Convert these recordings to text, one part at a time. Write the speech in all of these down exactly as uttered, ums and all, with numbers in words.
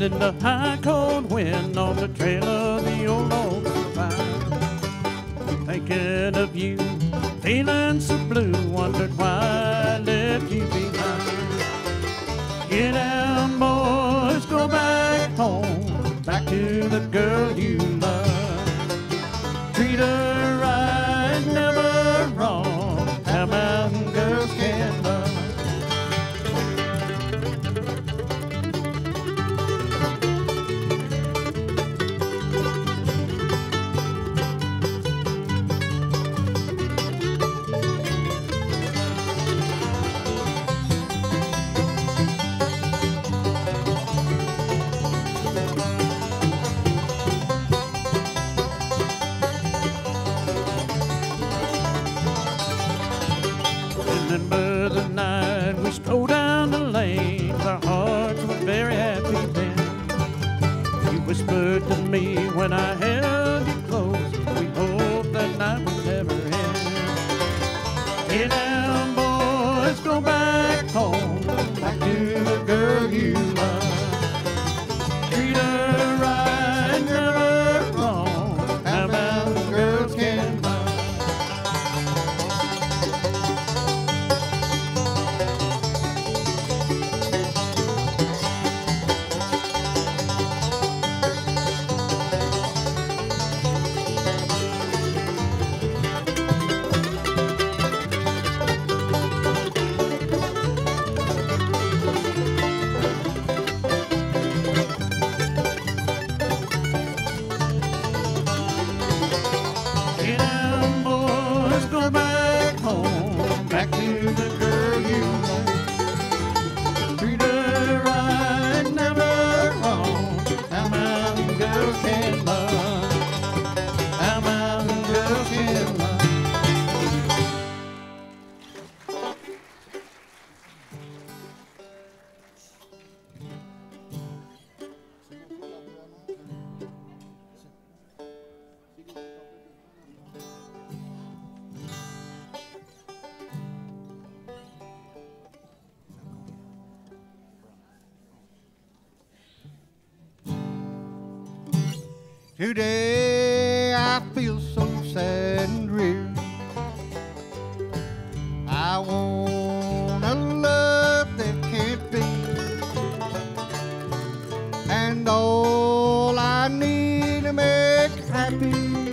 in the high cold wind on the trail of the old lonesome pine. Thinking of you, feeling so blue, wondered why I left you behind. Get down, boys, go back home, back to the girl you love. Treat her right, never wrong, how mountain girls can love. Remember the night we strolled down the lane, our hearts were very happy then. You whispered to me when I held you close, we hoped that night would never end. Get down, boys, go back home, back to the girl you love. Treat her right, never wrong, how mountain girls can love. Go back home, back to the girl you love. Treat her right, never wrong, how mountain girls can love, how mountain girls can love. Today I feel so sad and dreary. I want a love that can't be, and all I need to make happy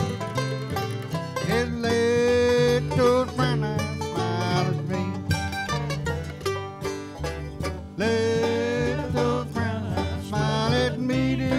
is let those brown eyes smile at me. Let those brown eyes smile at me, dear.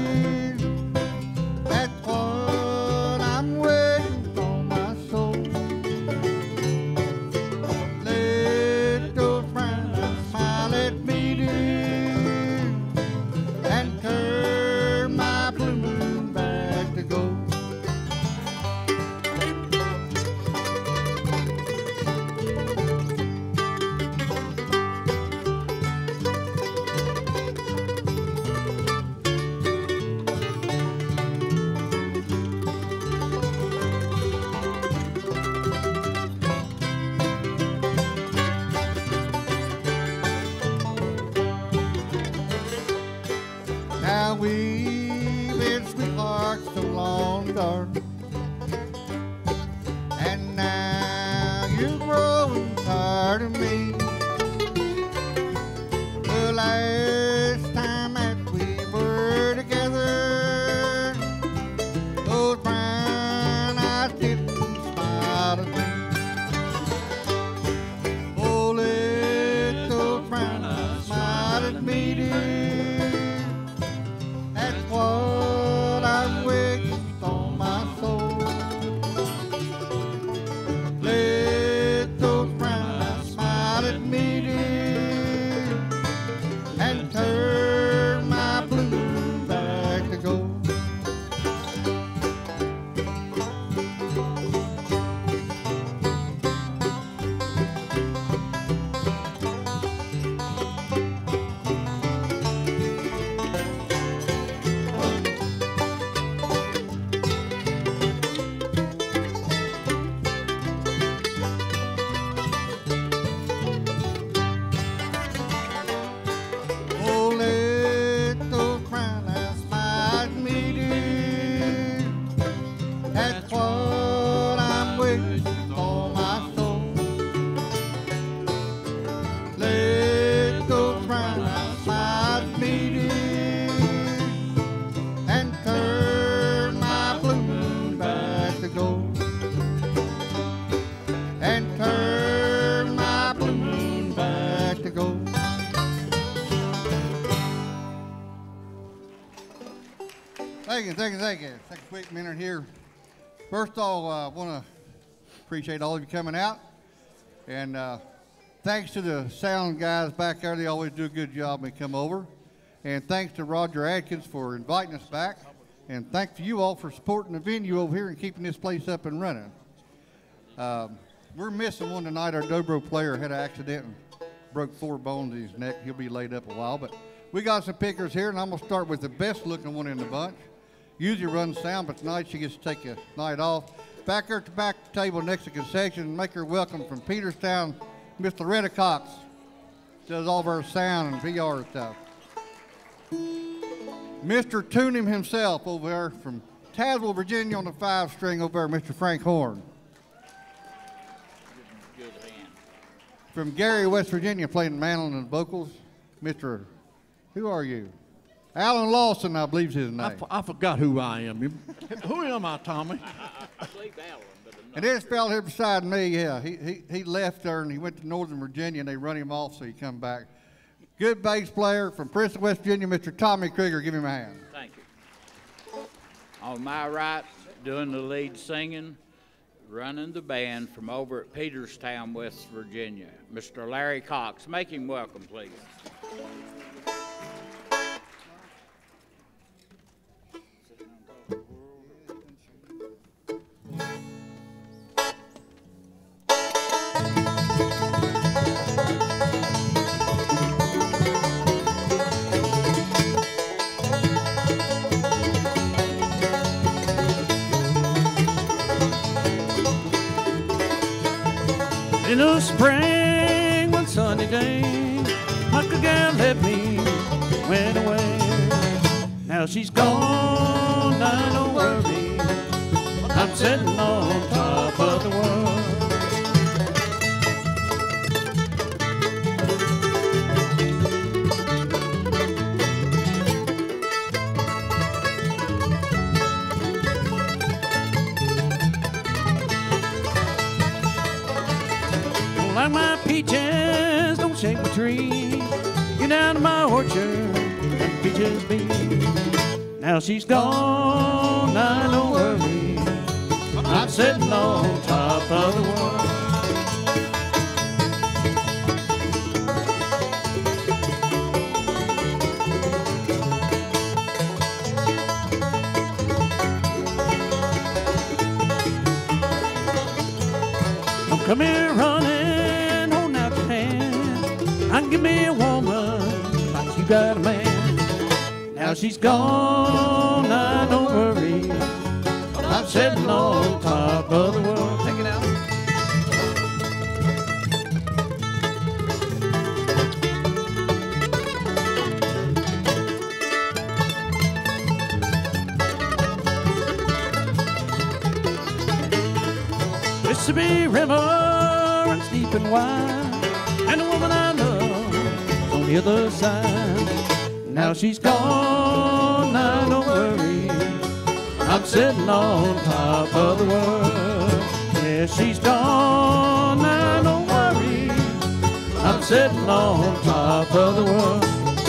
Now we've been sweethearts so long, darling, and now you're growing tired of me. The last time that we were together, those brown eyes didn't smile at me. Oh, let those brown eyes smile at me, dear. What I'm waiting on my soul. Let those brown eyes smile at Thank you, thank you, thank you. Take a quick minute here. First of all, I uh, want to appreciate all of you coming out. And uh, thanks to the sound guys back there. They always do a good job when they come over. And thanks to Roger Atkins for inviting us back. And thanks to you all for supporting the venue over here and keeping this place up and running. Um, we're missing one tonight. Our dobro player had an accident and broke four bones in his neck. He'll be laid up a while. But we got some pickers here, and I'm going to start with the best looking one in the bunch. Usually runs sound, but tonight she gets to take a night off. Back there at the back table next to concession, make her welcome from Peterstown, Mister Loretta Cox. Does all of our sound and P R stuff. Mister Tune him himself over there from Tazewell, Virginia on the five string over there, Mister Frank Horn. Good hand. From Gary, West Virginia, playing mandolin and vocals, Mister Who are you? Alan Lawson, I believe is his name. I, f I forgot who I am. Who am I, Tommy? I believe Alan, but I'm not. And this fella here beside me, yeah, he, he, he left there and he went to Northern Virginia and they run him off so he come back. Good bass player from Princeton, West Virginia, Mister Tommy Krieger. Give him a hand. Thank you. On my right, doing the lead singing, running the band from over at Peterstown, West Virginia, Mister Larry Cox. Make him welcome, please. In the spring, one sunny day, like a gal left me, went away. Now she's gone, I don't worry. I'm sitting on top of the world. Like my peaches, don't shake my tree. Get down to my orchard and peaches be. Now she's gone, I don't worry. I'm sitting on top of the world. Don't come here running, holding out your hand. I can give me a woman like you got a man. Now she's gone, I don't worry. I'm sitting on top of the world. Take it out. Mississippi River runs deep and wide, and the woman I love on the other side. Now she's gone, I don't worry. I'm sitting on top of the world. Yeah, she's gone, I don't worry. I'm sitting on top of the world.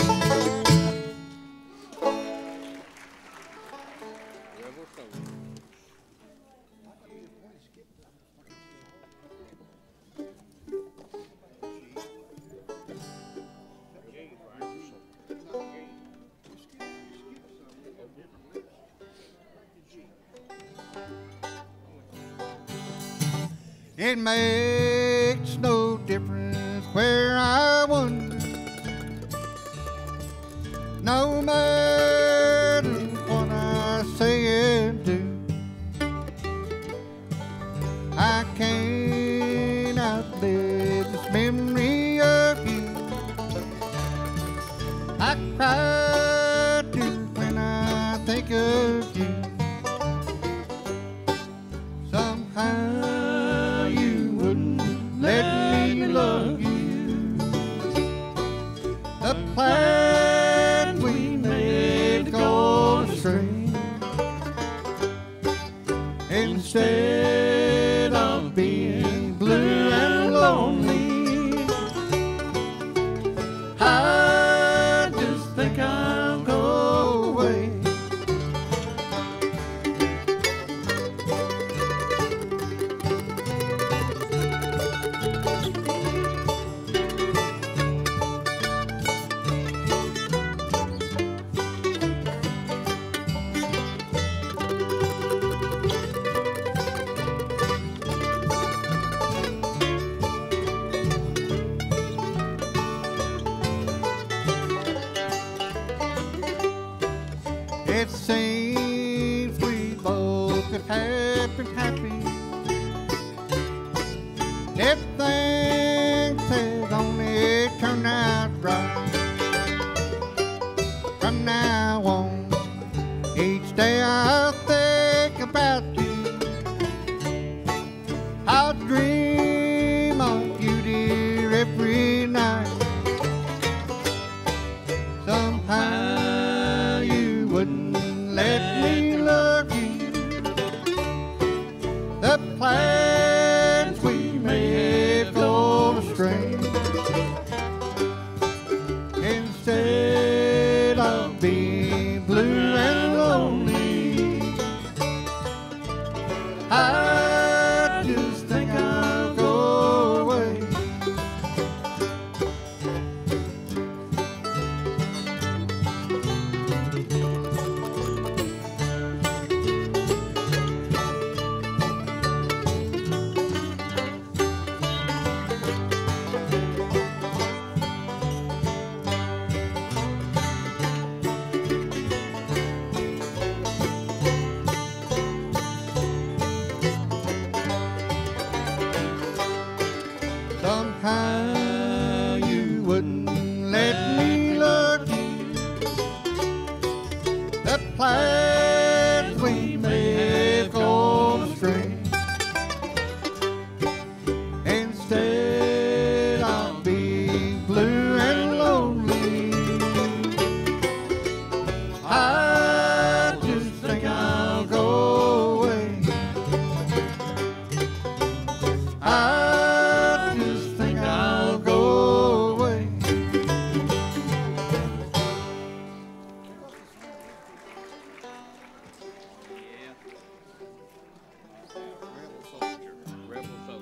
It makes no difference where I wander, no matter what I say and do. I can't outlive this memory of you. I cry too when I think of you. Somehow you wouldn't let me love you. The plan we made to go astray. Instead of being It seems we both could have been happy if things had only turned out right. From now on, each day I'll think about you. I'll dream of you, dear, every night. Somehow you wouldn't let me love you. The plans we made go astray. Instead of being blue and lonely, I just think I'll go away. Somehow you wouldn't let me love you. The plans we made go astray. Instead of being blue and lonely, I just think I'll go away. I just think I'll go away. Rebel soldier.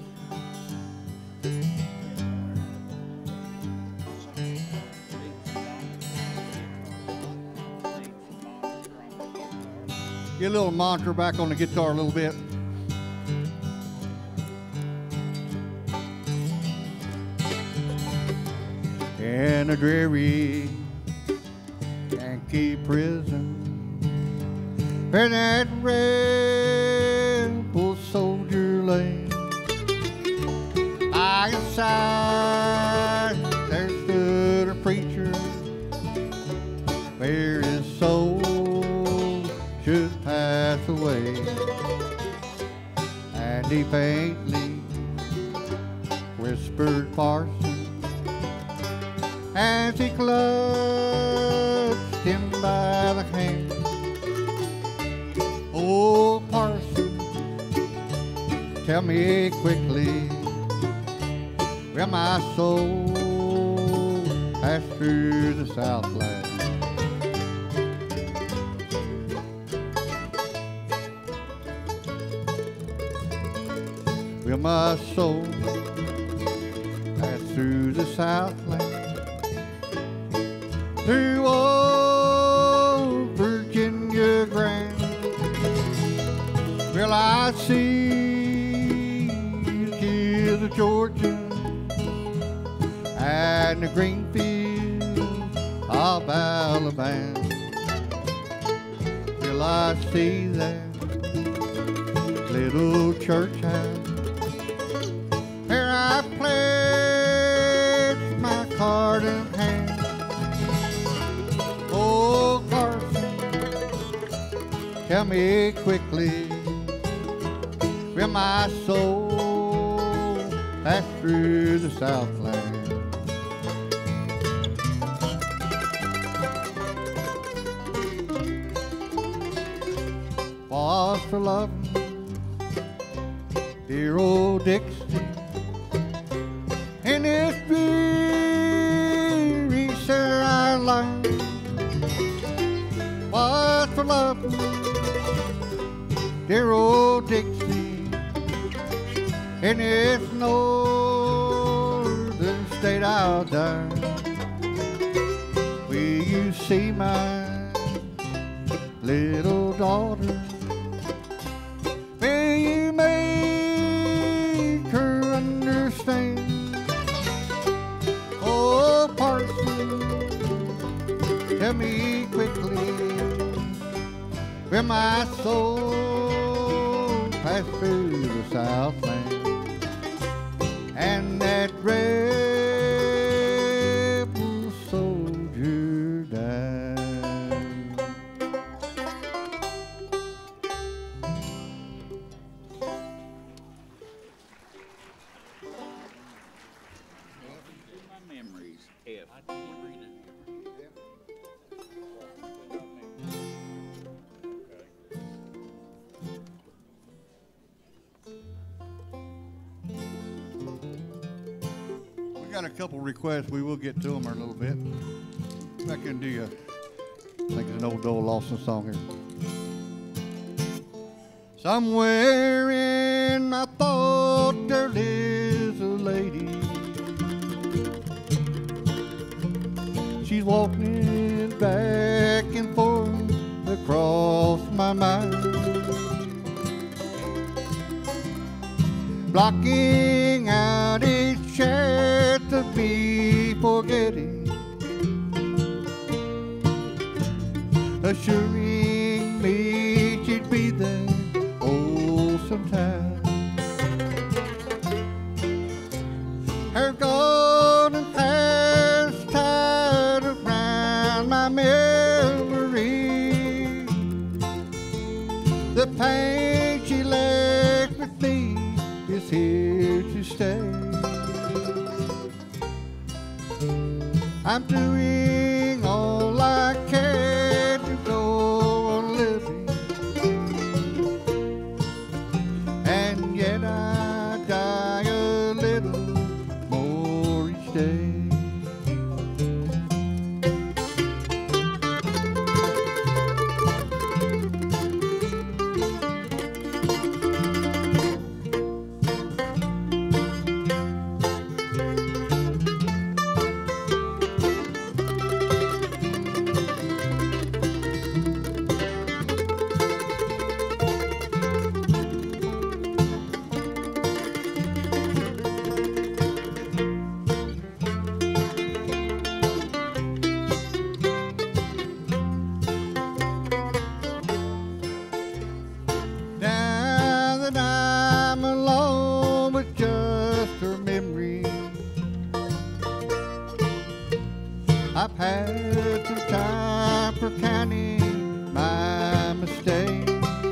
Get a little mantra back on the guitar a little bit. In a dreary Yankee prison, where that rebel soldier lay, by his side there stood a preacher, where his soul should pass away. And he faintly whispered, "Parson," as he clutched him by the hand. "Oh, parson, tell me quickly, will my soul pass through the Southland?" Will my soul pass through the Southland? Through old Virginia grand, will I see the hills of Georgia and the green fields of Alabama? Will I see that little church house where I pledged my card in hand? Oh, Carson, tell me quickly, will my soul pass through the Southland? Was for loving dear old Dixie in this dreary Sarah line. Was for loving dear old Dixie in this northern state I'll die. Will you see my little daughter? Will you make her understand? Oh, parson, tell me quickly, where my soul passed through the Southland, and that rebel soldier died. My memories, F. We got a couple requests. We will get to them in a little bit. I can do you. I think it's an old Dole Lawson song here. Somewhere in my thought there lives a lady. She's walking back and forth across my mind, blocking out each chance of me forgetting, assuring me she'd be there, oh, sometime. Her golden hair's tied around my memory. The pain she left with me is here to stay. I'm doing all I can to go on living, and yet I die a little more each day. Now that I'm alone with just her memory, I've had some time for counting my mistakes.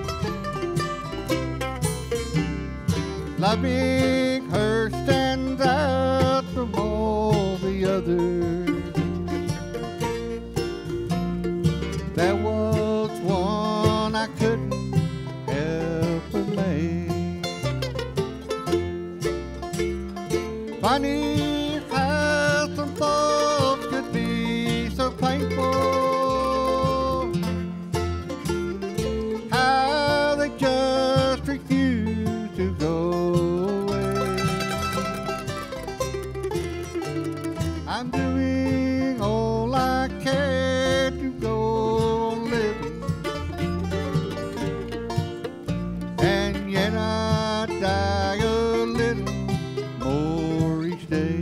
Loving her stands out from all the others. There was one I couldn't help but make. Funny how some thoughts could be so painful, how they just refuse to go away. I'm doing all I can to go on living, and yet I die a little more each day.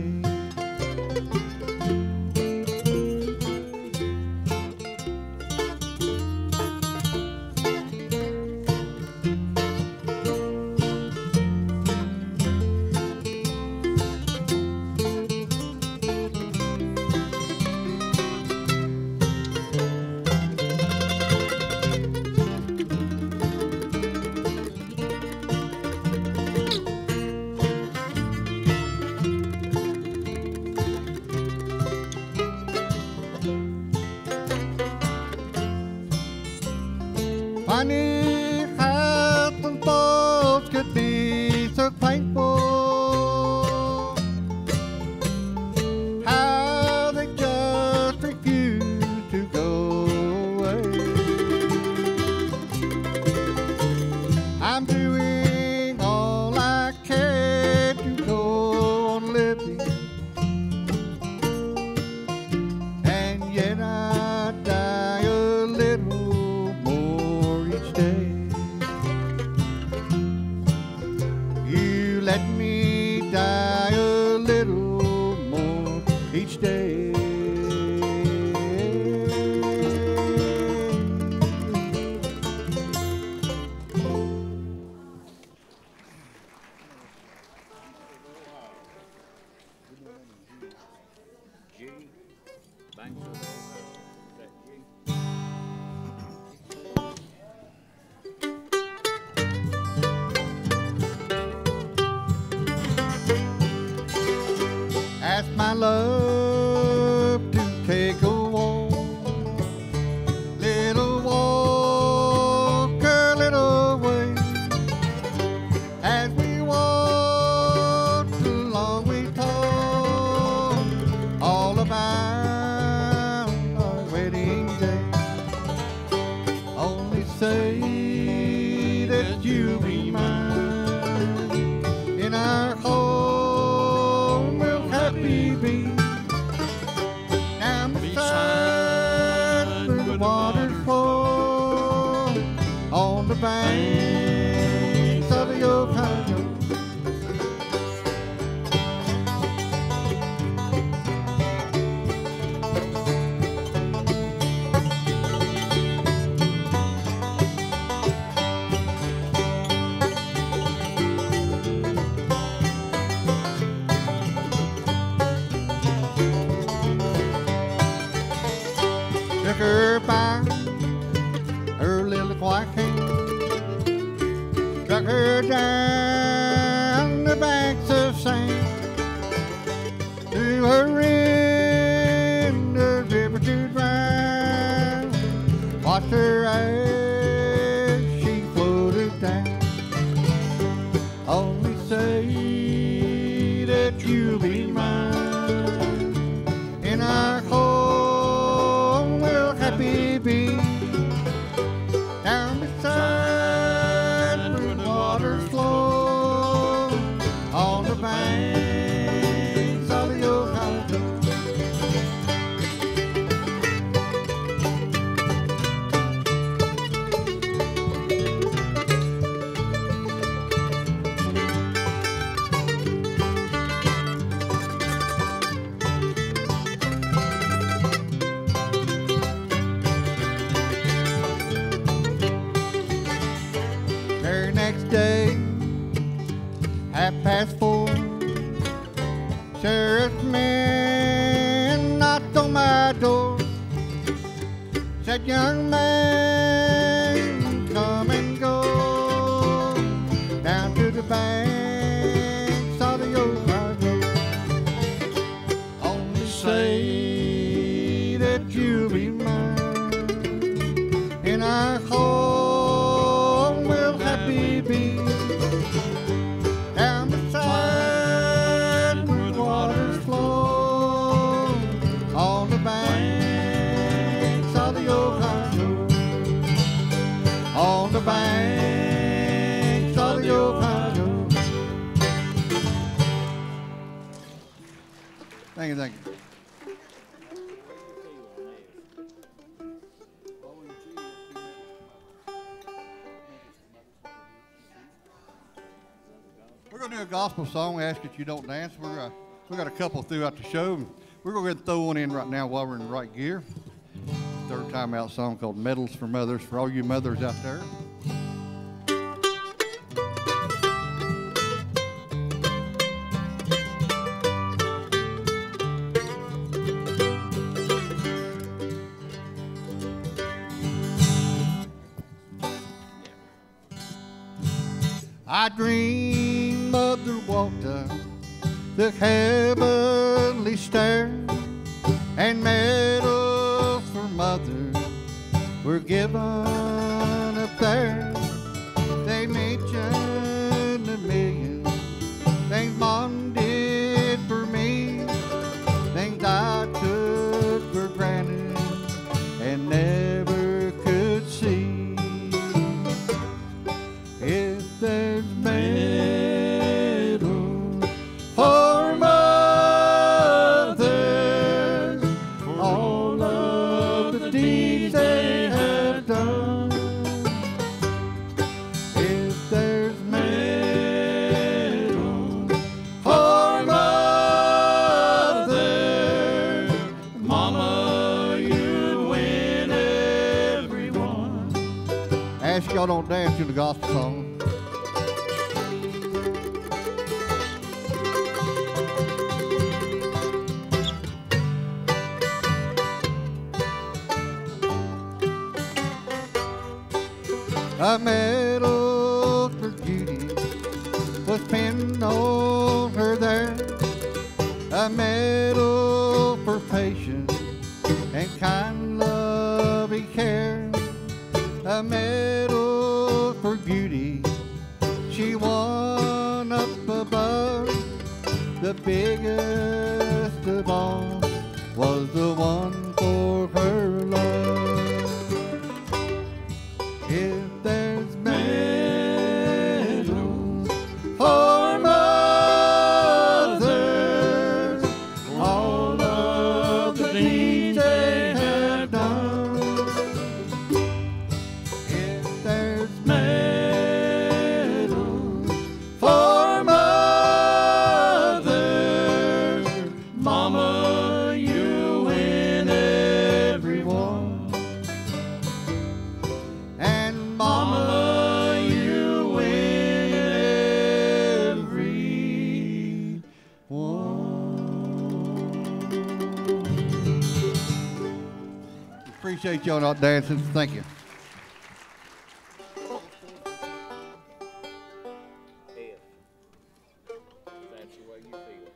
Funny how some thoughts could be so painful, how they just refuse to go away. I'm doing all I can to go on living, and yet I die a little more each day. You let me die a little more each day. love to take a walk. Little walk a little way. As we walked along, we talked all about our wedding day. Only say that you'll be mine. In our home we'll happy be. Down beside where the waters flow, on the banks of the Ohio. Took her by her little white hand, struck her down the banks of sand, threw her in the river to drown, watched her as she floated down. Only say that you'll be mine. In our home we'll happy be. Down beside where the waters flow, on the banks of the Ohio. Very next day, half past four, sheriff's man knocked on my door. Said, young man, come and go down to the banks of the Ohio. Only say that you'll be mine. In our home we'll happy be. Down beside where the waters flow, on the banks of the Ohio. On the banks of the Ohio. Thank you, thank you. We're going to do a gospel song. We ask that you don't dance. We're, uh, we got a couple throughout the show. We're going to go ahead and throw one in right now while we're in the right gear. Third time out song called Medals for Mothers, for all you mothers out there. I dream mother walked up the heavenly stair, and medals for mother were given up there. They mentioned a million things Mom did for me, things I took for granted and never could see. If there's medal for mothers, for all of the deeds they have done. If there's medal for mothers, Mama, you'd win everyone. I ask y'all don't dance to the gospel song. A medal for Judy was pinned on her there. A a medal for patience and kind, loving care, a medal for beauty she won up above. The biggest of all was the one for her love. If there's medals for mothers, all of the deeds they have done. If there's medals for mothers, Mama, you win every one. And Mama, you win every one. Appreciate y'all not dancing. Thank you. If that's the way you feel.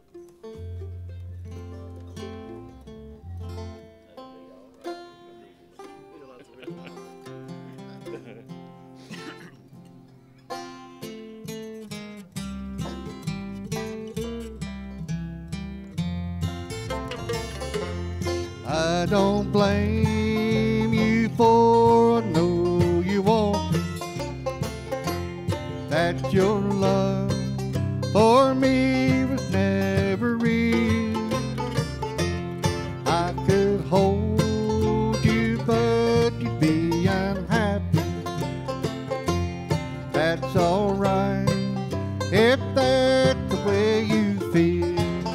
I don't blame you for I know you won't. That your love for me was never real. I could hold you, but you'd be unhappy. That's alright if that's the way you feel.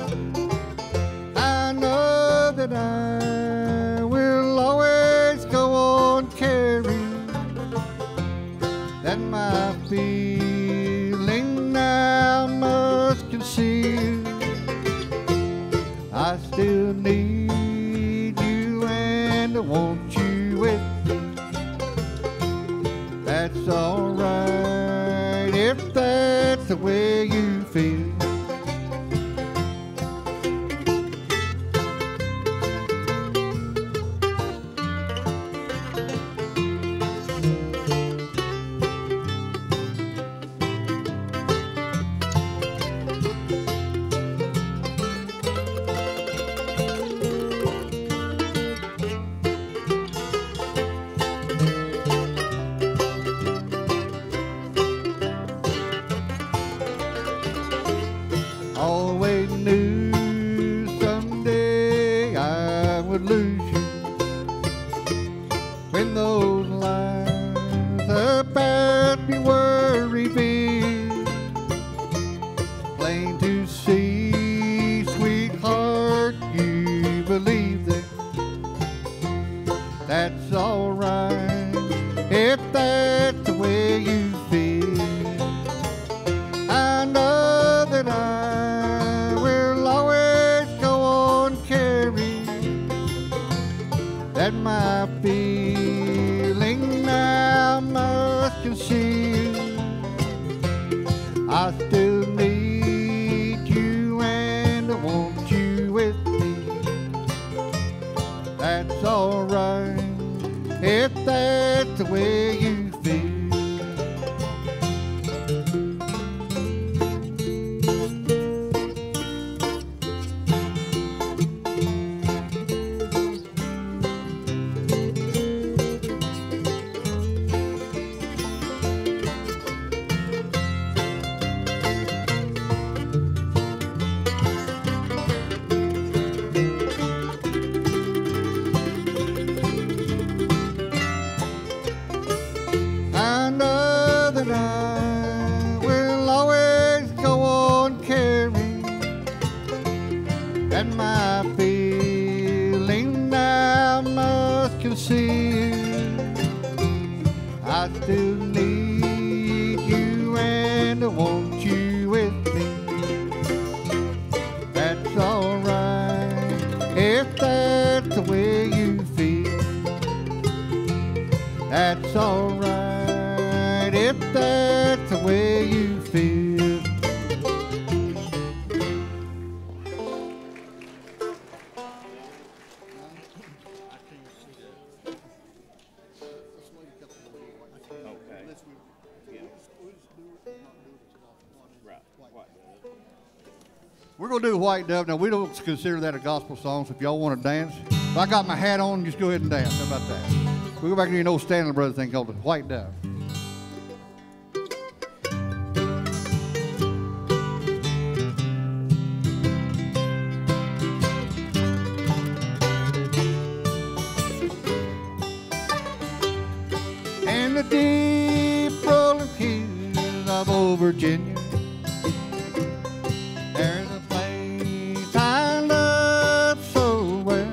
I know that I will always go on caring, that my feeling now must conceal. I still need you and I want you with me. That's alright if that's the way you feel. Always knew someday I would lose you. When those lies about me were revealed, plain to see, sweetheart, you believe them. That's alright if that's the way you feel. I know that I will always go on caring, that my feeling now must conceal. I still need you and I want you with me. That's alright if that's the way you feel. I know that I will always go on caring, and my feeling now must conceal. I still need you and I want you with me. That's alright if that's the way you feel. That's alright if that's the way you feel. We're going to do White Dove. Now, we don't consider that a gospel song, so if y'all want to dance, if I got my hat on, just go ahead and dance. How about that? We'll go back to an old Stanley Brothers thing called the White Dove. In the deep rolling hills of old Virginia, there's a place I love so well,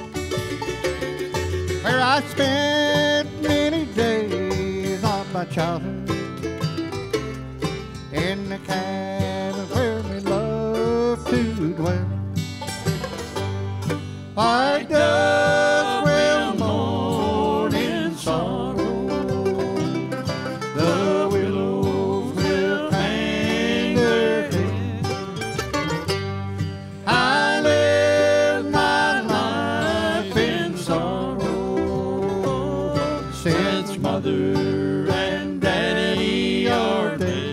where I spent many days of my childhood, in the cabin where we loved to dwell. White doves will mourn in sorrow, the willows will hang their head. I live my life in sorrow, since mother and daddy are dead.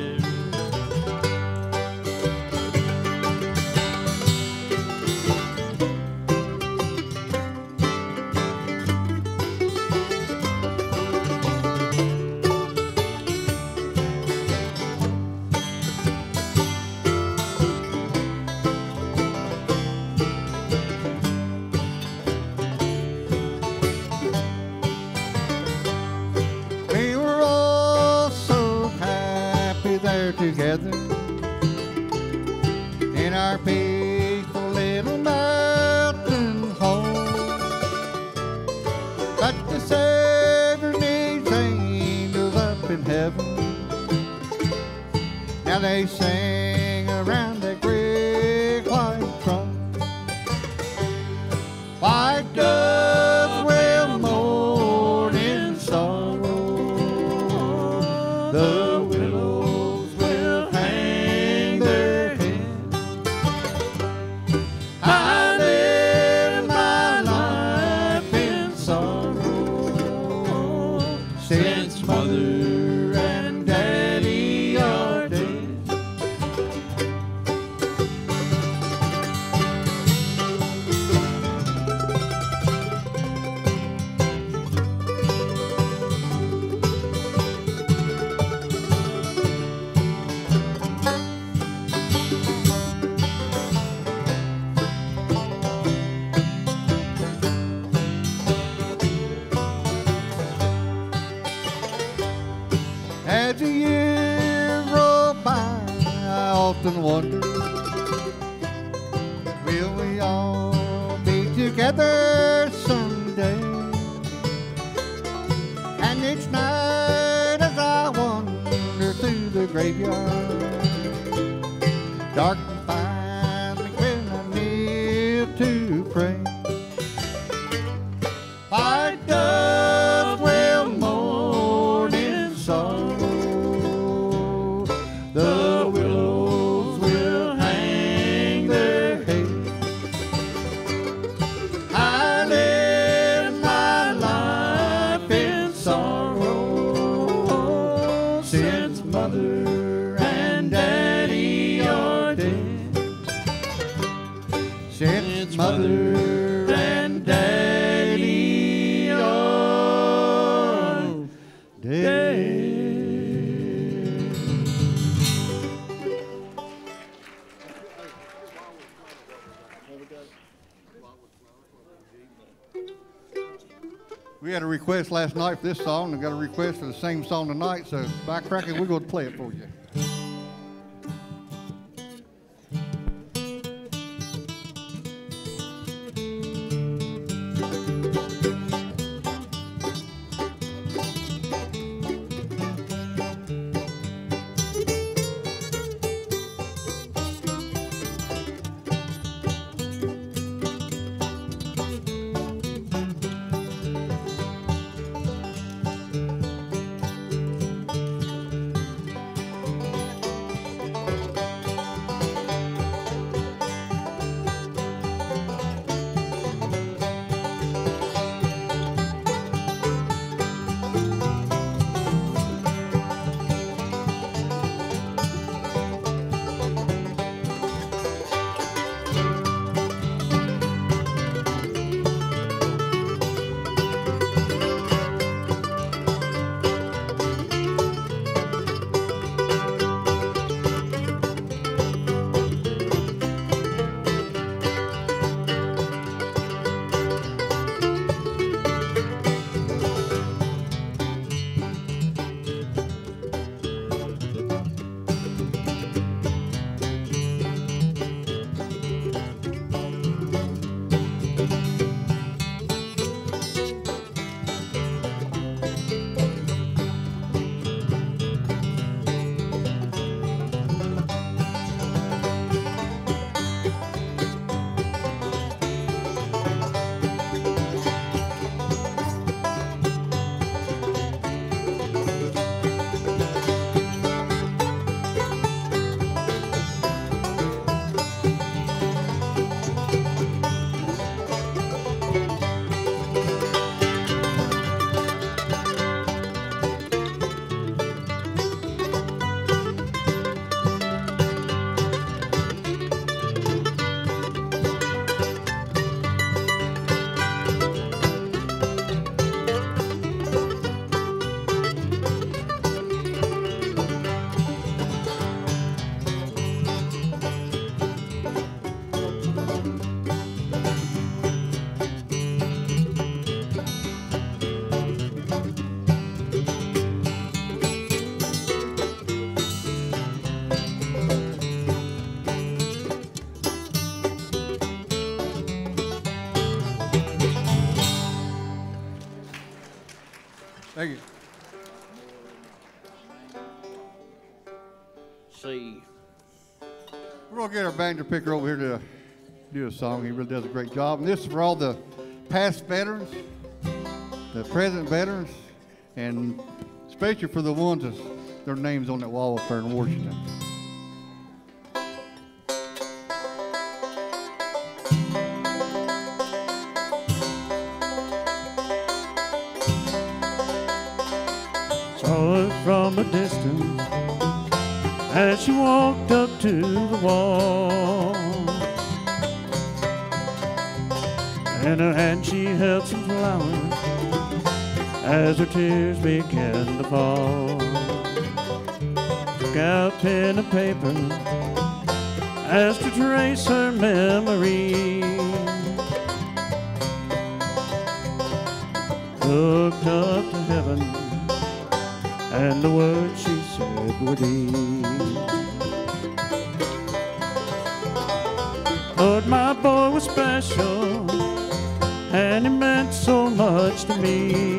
We were all so happy there together in our peaceful little mountain home. But the Savior needs angels up in heaven. Now they sing around that great white throne. White doves will mourn in sorrow, the willows will hang their head. I live my life in sorrow, since mother and daddy are dead. As the years roll by, I often wonder, will we all be together someday? And each night as I wander through the graveyard, dark and finally when I kneel to pray, white doves will mourn in sorrow, the willows will hang their head. I live my life in sorrow, since mother and daddy are dead. Since mother and daddy are dead. We had a request last night for this song, and got a request for the same song tonight, so by cracking, we're going to play it for you. Thank you. See, We're going to get our banjo picker over here to do a song. He really does a great job. And this is for all the past veterans, the present veterans, and especially for the ones that their names on that wall up there in Washington. Saw her from a distance as she walked up to the wall. In her hand she held some flowers as her tears began to fall. Took out pen and paper as to trace her memory. Looked up to heaven and the words she said were these: Lord, my boy was special, and he meant so much to me.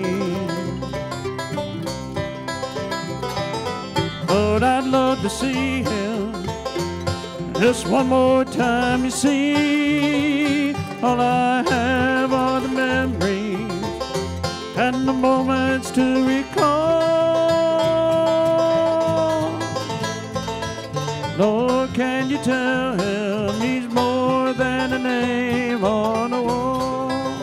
Lord, I'd love to see him just one more time. You see, all I have are the memories and the moments to recall. Lord, can you tell him he's more than a name on a wall?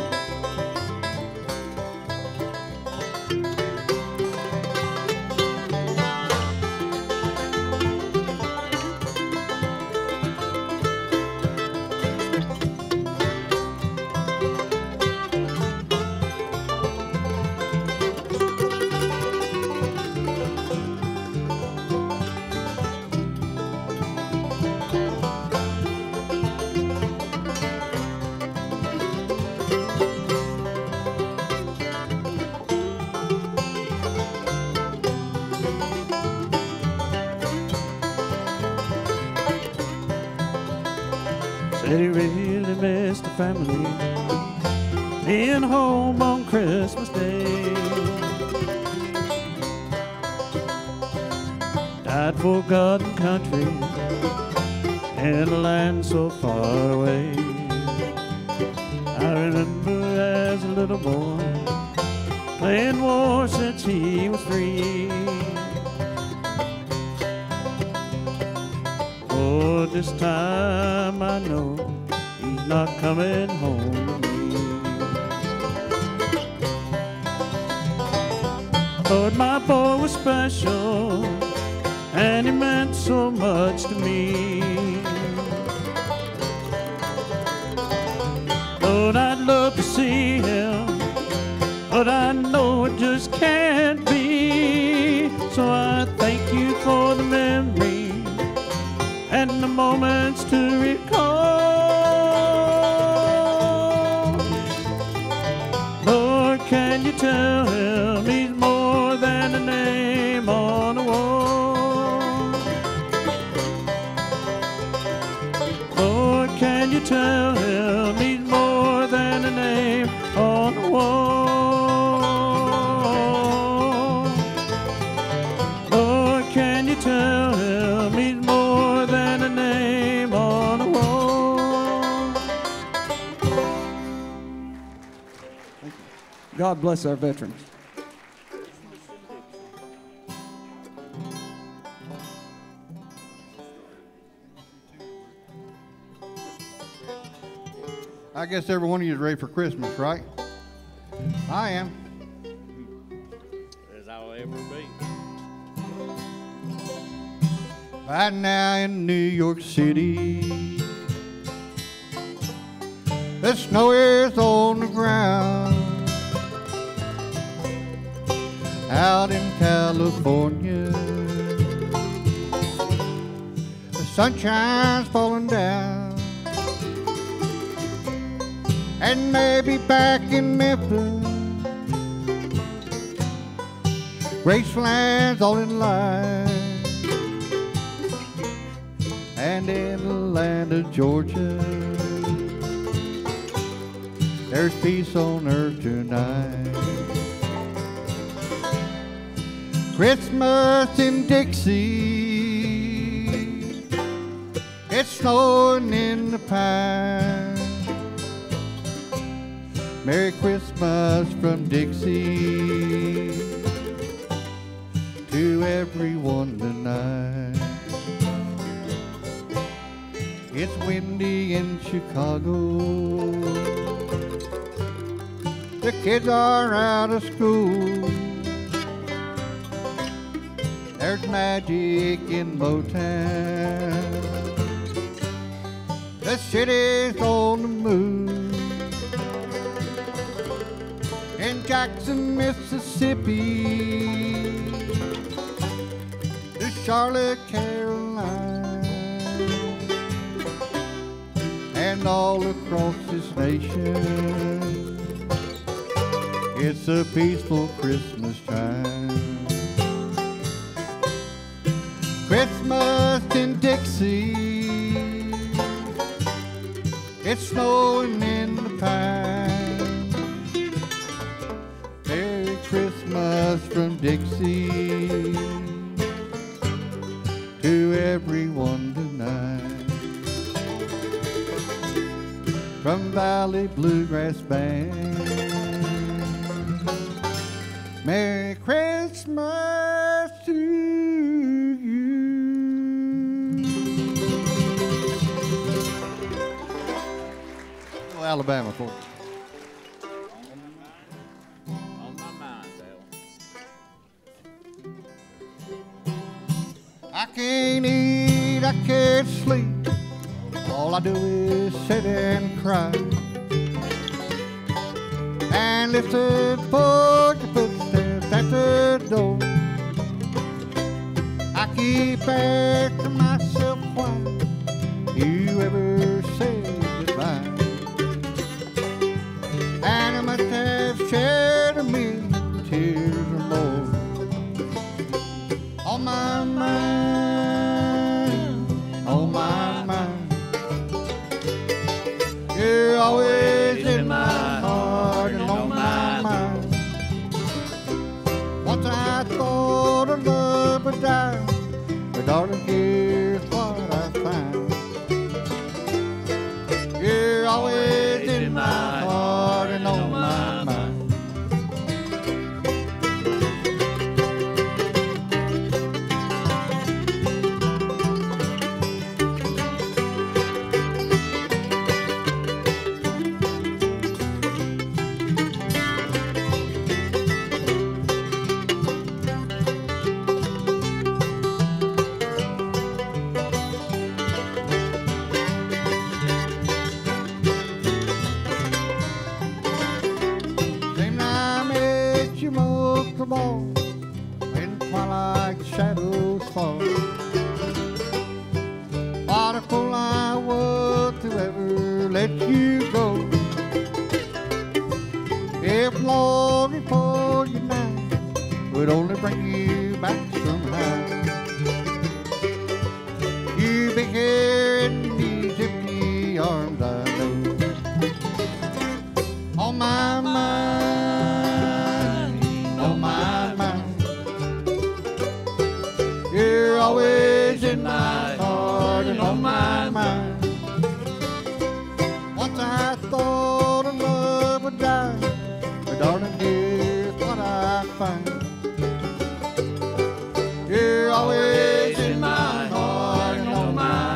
Said he really missed the family, being home on Christmas Day. Died for God and country in a land so far away. I remember as a little boy playing war since he was three. Oh, this time I know he's not coming home to me. Lord, my boy was special, and he meant so much to me. Lord, I'd love to see him, but I know it just can't be. So I thank you for the memories and the moments to recall. Lord, can you tell him he's more than a name on a wall? Lord, can you tell him he's more than a name on a wall? Lord, can you tell him he's more than a name on a wall? God bless our veterans. I guess every one of you is ready for Christmas, right? I am. as I'll ever be. Right now in New York City, the snow is on the ground. Out in California, the sunshine's falling down. and maybe back in Memphis, Graceland's all in line, and in the land of Georgia, there's peace on earth tonight. Christmas in Dixie, it's snowing in the pine. Merry Christmas from Dixie to everyone tonight. It's windy in Chicago, the kids are out of school. There's magic in Motown, the city's on the move. In Jackson, Mississippi, to Charlotte, Carolina, and all across this nation, it's a peaceful Christmas time. Christmas in Dixie, it's snowing in the pine. Merry Christmas from Dixie to everyone tonight. From Valley Bluegrass Band, Merry Christmas to you. Go Alabama for you. On my mind, Al. I can't eat, I can't sleep. All I do is sit and cry, and listen for your footsteps at the door. I keep asking myself why you ever said goodbye, and I must have shed a million tears or more. On my mind, on my mind, you're always in my heart and on my mind. Once I thought a love would die, but darling, here's what I find. You're always in my heart and on my mind. When twilight shadows fall, what a fool I was to ever let you go. If longing for you now would only bring you back somehow, you'd be here in these empty arms I know. On my mind, on my mind, you're always in my heart and on my mind. Once I thought a love would die, but darling, here's what I find. You're always in my heart and on my mind.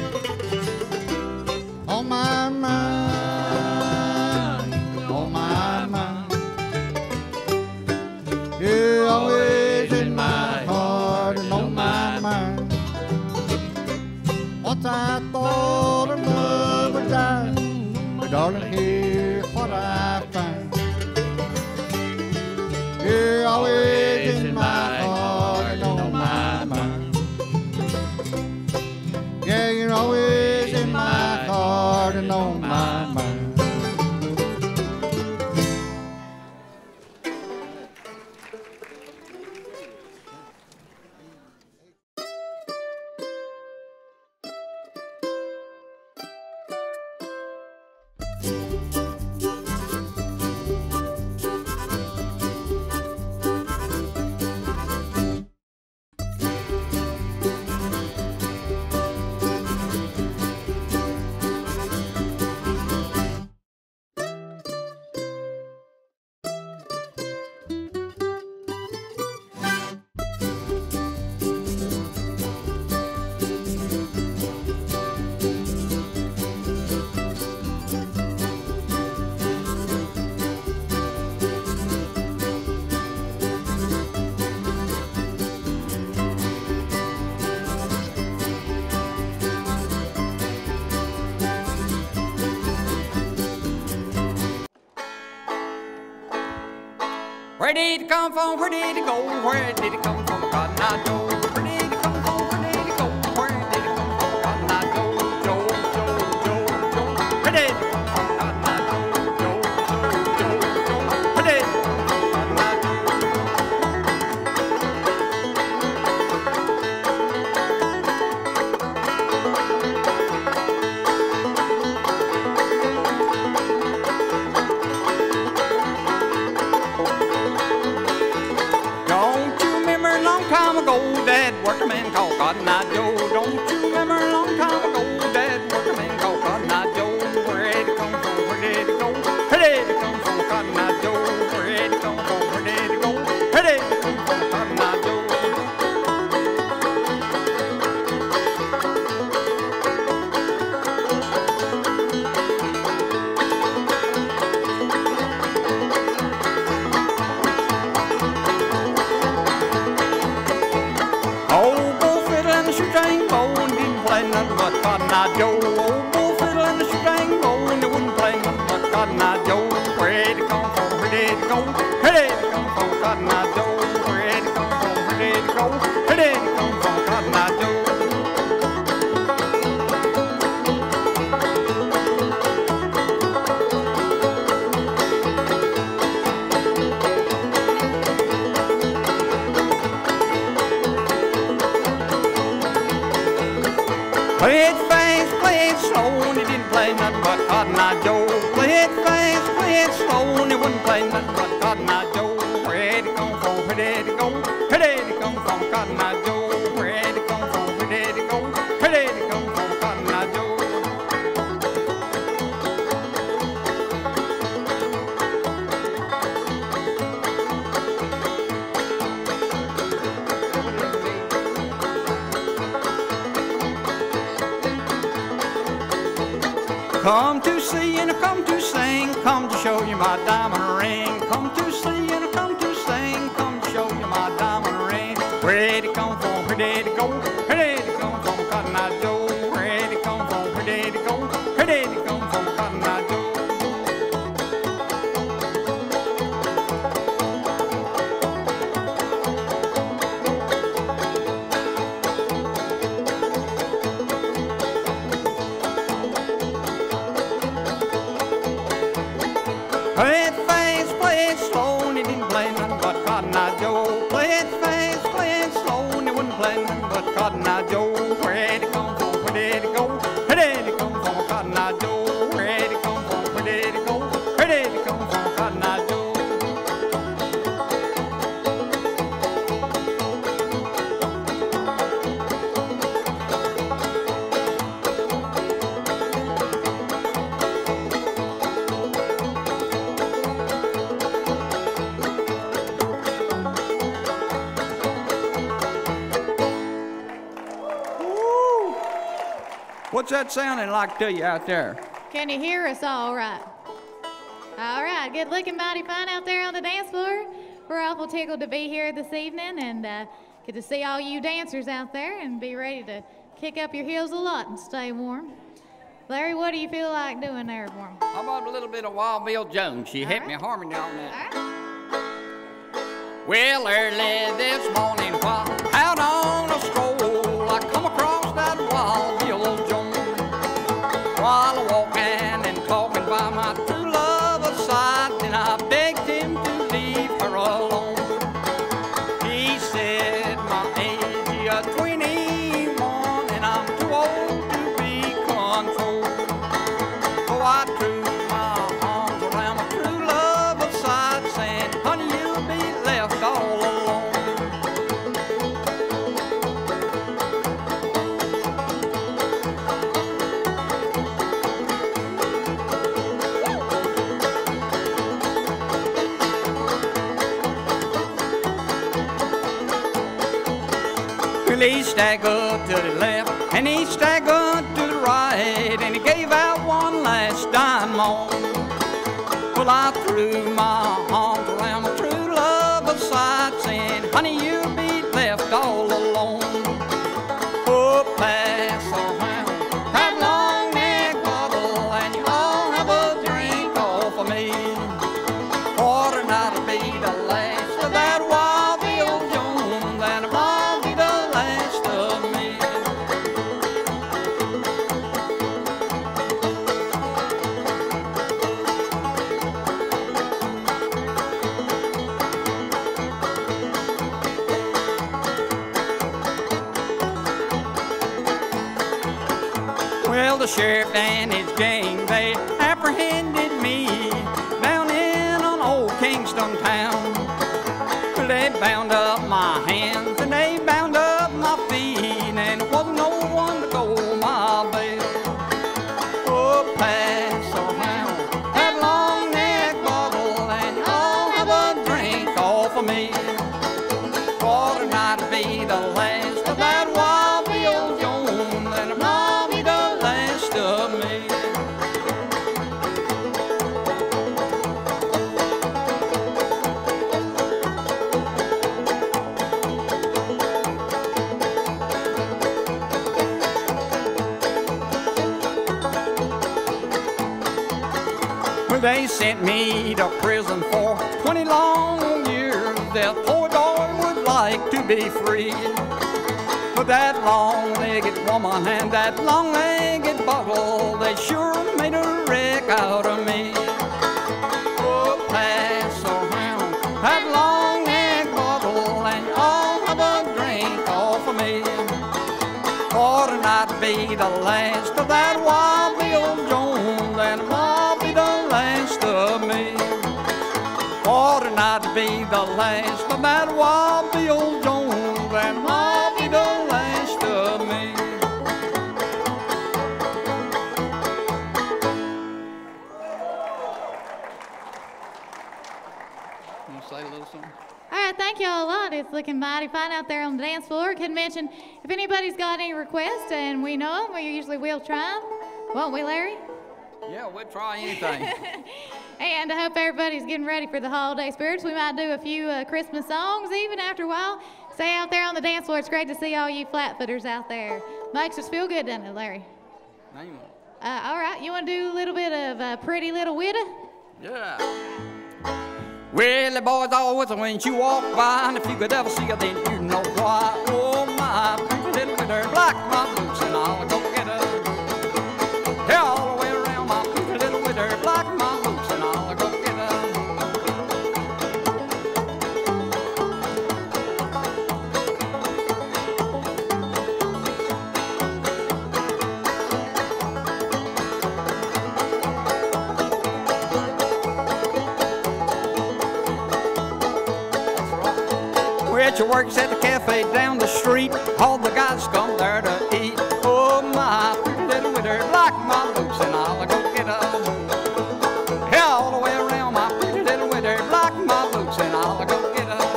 On my mind, on my Darling, here's what I find. You're always in my heart and on my mind. Yeah, you're always in my heart and on my mind. Where did it come from? Where did it go? Where did it come from? Cotton Eye Joe. Where did it come from? Where did it go? Where did it come from? Cotton Eye Joe. Joe, Joe, Joe, Joe. Where did it come from? Cotton Eye Joe. Joe, Joe, Joe, Joe. Where did it come from? Cotton Eye Joe. Time ago, that workman called Cotton Eye Joe. Don't you remember a long time ago, that workman called Cotton Eye Joe? Where did it come from? Where did it go? Where did it come from? Cotton Eye Joe. Where did it come from? Where did it go? Where did it come from? Cotton Eye Joe. Nothing but Cotton Eye Joe. Old bull fiddle and the string bow, and they wouldn't play nothing but Cotton Eye Joe. Where did it come from? Where did it go? Where did it come from? Cotton Eye Joe. Where did it come from? Where did it go? Where did it come from? Cotton Eye Joe. Play it fast, play it slow, and he didn't play nothing but Cotton Eye Joe. Play it fast, play it slow, and he wouldn't play nothing but Cotton Eye Joe. Where did it come from? Where did it go? Where did it come from? Cotton Eye Joe. Where did it come from? Where did it go? Where did it come from? Cotton Eye Joe. Come to see and I come to sing, come to show you my diamond ring. Come to see and I come to sing, come to show you my diamond ring. Where did it come from? Where did it go? Where did it come from? Cotton Eye Joe. Where did it come from? Where did it go? Where did it come from? Cotton Eye Joe. Play it fast, play it slow, and he didn't play nothing but Cotton Eye Joe. Play it fast, play it slow, and he wouldn't play nothing but Cotton Eye Joe. Where did it come from? Where did it go? Where did it come from? Cotton Eye Joe. Where did it come from? Where did it go? Where did it come from? Cotton Eye Joe. What's that sounding like to you out there? Can you hear us all right? All right, good looking mighty fine out there on the dance floor. We're awful tickled to be here this evening and uh, get to see all you dancers out there and be ready to kick up your heels a lot and stay warm. Larry, what do you feel like doing there for him? How about a little bit of Wild Bill Jones? She All hit right. me harmony on that. All right. Well, early this morning while out on a stroll, I come across that Wild Bill Jones. While walking and talking by my true lover's side, and I begged him to leave her alone. He said, my age is twenty-one, and I'm too old to be controlled. So I threw my arms around my true lover's side, saying, honey, you'll be left all alone. Well, he staggered to the left, and he staggered to the right, and he gave out one last dime on. Well, I threw my arms around my true lover's side, saying, honey, you'll be left all alone. Oh, pass around that long neck bottle, and you all have a drink off of me. Water night'll be the last of that Wild Bill Jones, and it won't be the last of me. Well, the sheriff and his gang, they apprehended me down in an old Kingston town. Well, they bound up my hands and they bound up my feet, and there wasn't no one to go my bail. Oh, pass around that long neck bottle, and you all have a drink off of me. For tonight'll be the last of that Wild Bill Jones, and it won't be the last of me. Well, they sent me to prison for twenty long years. That poor boy would like to be free. But that long-legged woman and that long-legged bottle, they sure made a wreck out of me. Oh, pass around that long-necked bottle, and you all have a drink off of me. For tonight'll be the last of that Wild Bill Jones, and it won't be the last of me. For tonight'll be the last of that Wild Bill Jones, and it won't be the last of me. You say a little something? All right, thank y'all a lot. It's looking mighty fine out there on the dance floor. Could mention, if anybody's got any requests and we know them, we usually will try them. Won't we, Larry? Yeah, we'll try anything. And I hope everybody's getting ready for the holiday spirits. We might do a few uh, Christmas songs even after a while. Stay out there on the dance floor. It's great to see all you flatfooters out there. Makes us feel good, doesn't it, Larry? Amen. Uh, all right, you want to do a little bit of uh, Pretty Little Widow? Yeah. Well, the boys always when you walk by, and if you could ever see her, then you know why. Oh, my pretty little widow, black my boots, and I'll go get her. Yeah, all the way around, my pretty little widow, black my boots, and I'll go get her. She works at the cafe down the street. All the guys come there to eat. Oh, my pretty little widow, like my boots, and I'll go get her. Yeah, all the way around, my pretty little widow, like my boots, and I'll go get her.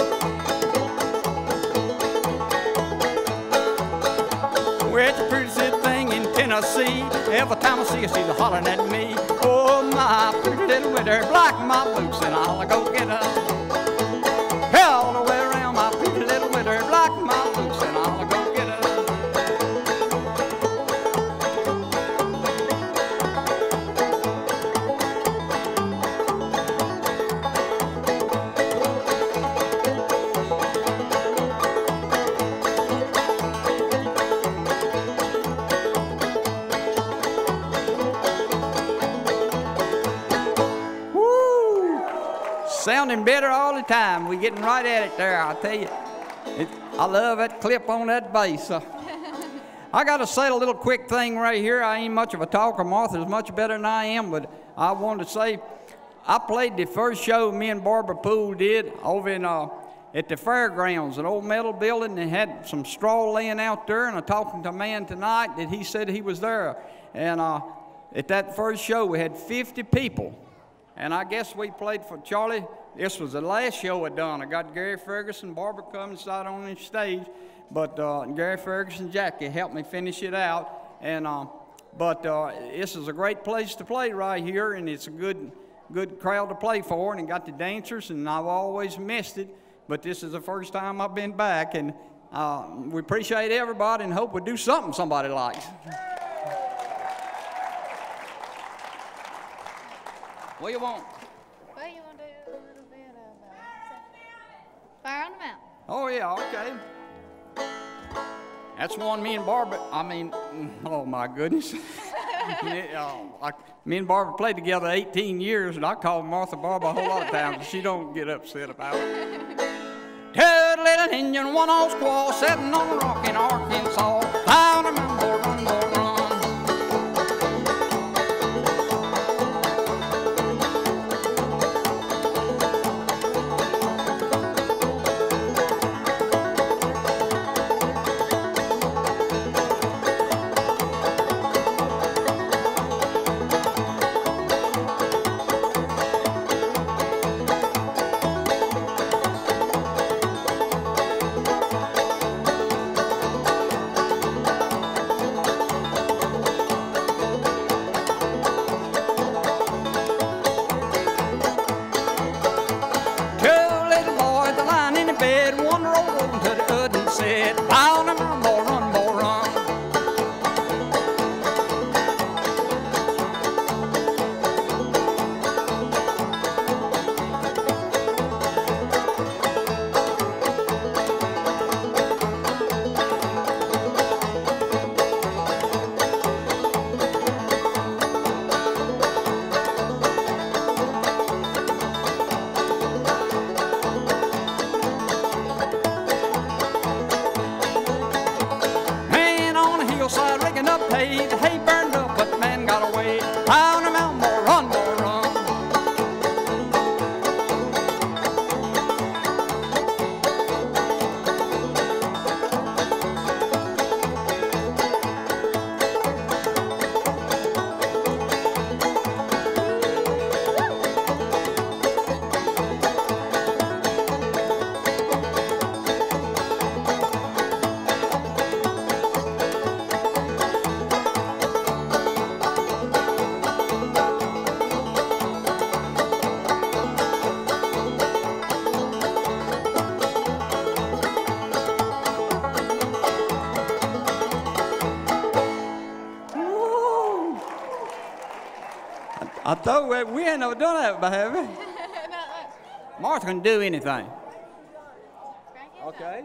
Well, it's a pretty Tennessee. Every time I see her, she's hollering at me. Oh, my pretty little winter, black my boots, and I'll go get her. All the way around, my pretty little winter, black my boots, and I'll go get her. Sounding better all the time. We're getting right at it there, I'll tell you. It, I love that clip on that bass. Uh, I got to say a little quick thing right here. I ain't much of a talker. Martha's much better than I am, but I wanted to say I played the first show me and Barbara Poole did over in uh, at the fairgrounds, an old metal building. They had some straw laying out there, and I'm talking to a man tonight that he said he was there. And uh, at that first show, we had fifty people. And I guess we played for Charlie. This was the last show I done. I got Gary Ferguson, Barbara come sat on the stage, but uh, Gary Ferguson, Jackie helped me finish it out. And uh, but uh, this is a great place to play right here, and it's a good, good crowd to play for. And got the dancers, and I've always missed it. But this is the first time I've been back, and uh, we appreciate everybody, and hope we do something somebody likes. What do you want? Well, you want to do a little bit of uh, Fire on the Mountain. Oh, yeah, okay. That's one me and Barbara, I mean, oh, my goodness. uh, I, me and Barbara played together eighteen years, and I call Martha Barbara a whole lot of times, but she don't get upset about it. Two little Indian, one old squaw, sitting on a rock in Arkansas. Down a mountain, boy, run, boy, run. I thought we, we ain't never done that, but have we? Martha can do anything. Okay.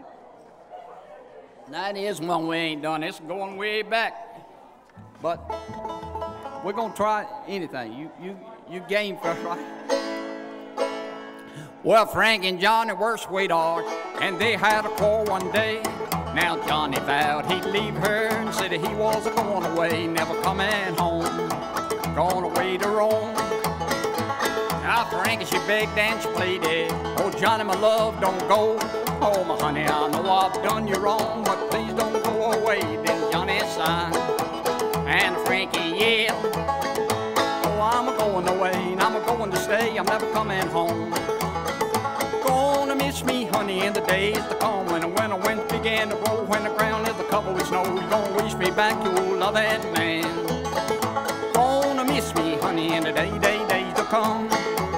That is one we ain't done. It's going way back. But we're going to try anything. You, you, you game first, right? Well, Frank and Johnny were sweethearts, and they had a quarrel one day. Now Johnny vowed he'd leave her and said he was a going away, never coming home, gone away to roam. Now Frankie, she begged and she pleaded, oh Johnny, my love, don't go. Oh my honey, I know I've done you wrong, but please don't go away. Then Johnny sighed, and Frankie yelled, oh I'm a going away, and I'm a going to stay, I'm never coming home. Gonna miss me, honey, in the days to come. When the winter winds began to blow, when the ground is covered with snow, you're gonna wish me back your old loving man. Gonna miss me, honey, in the day, day, days to come.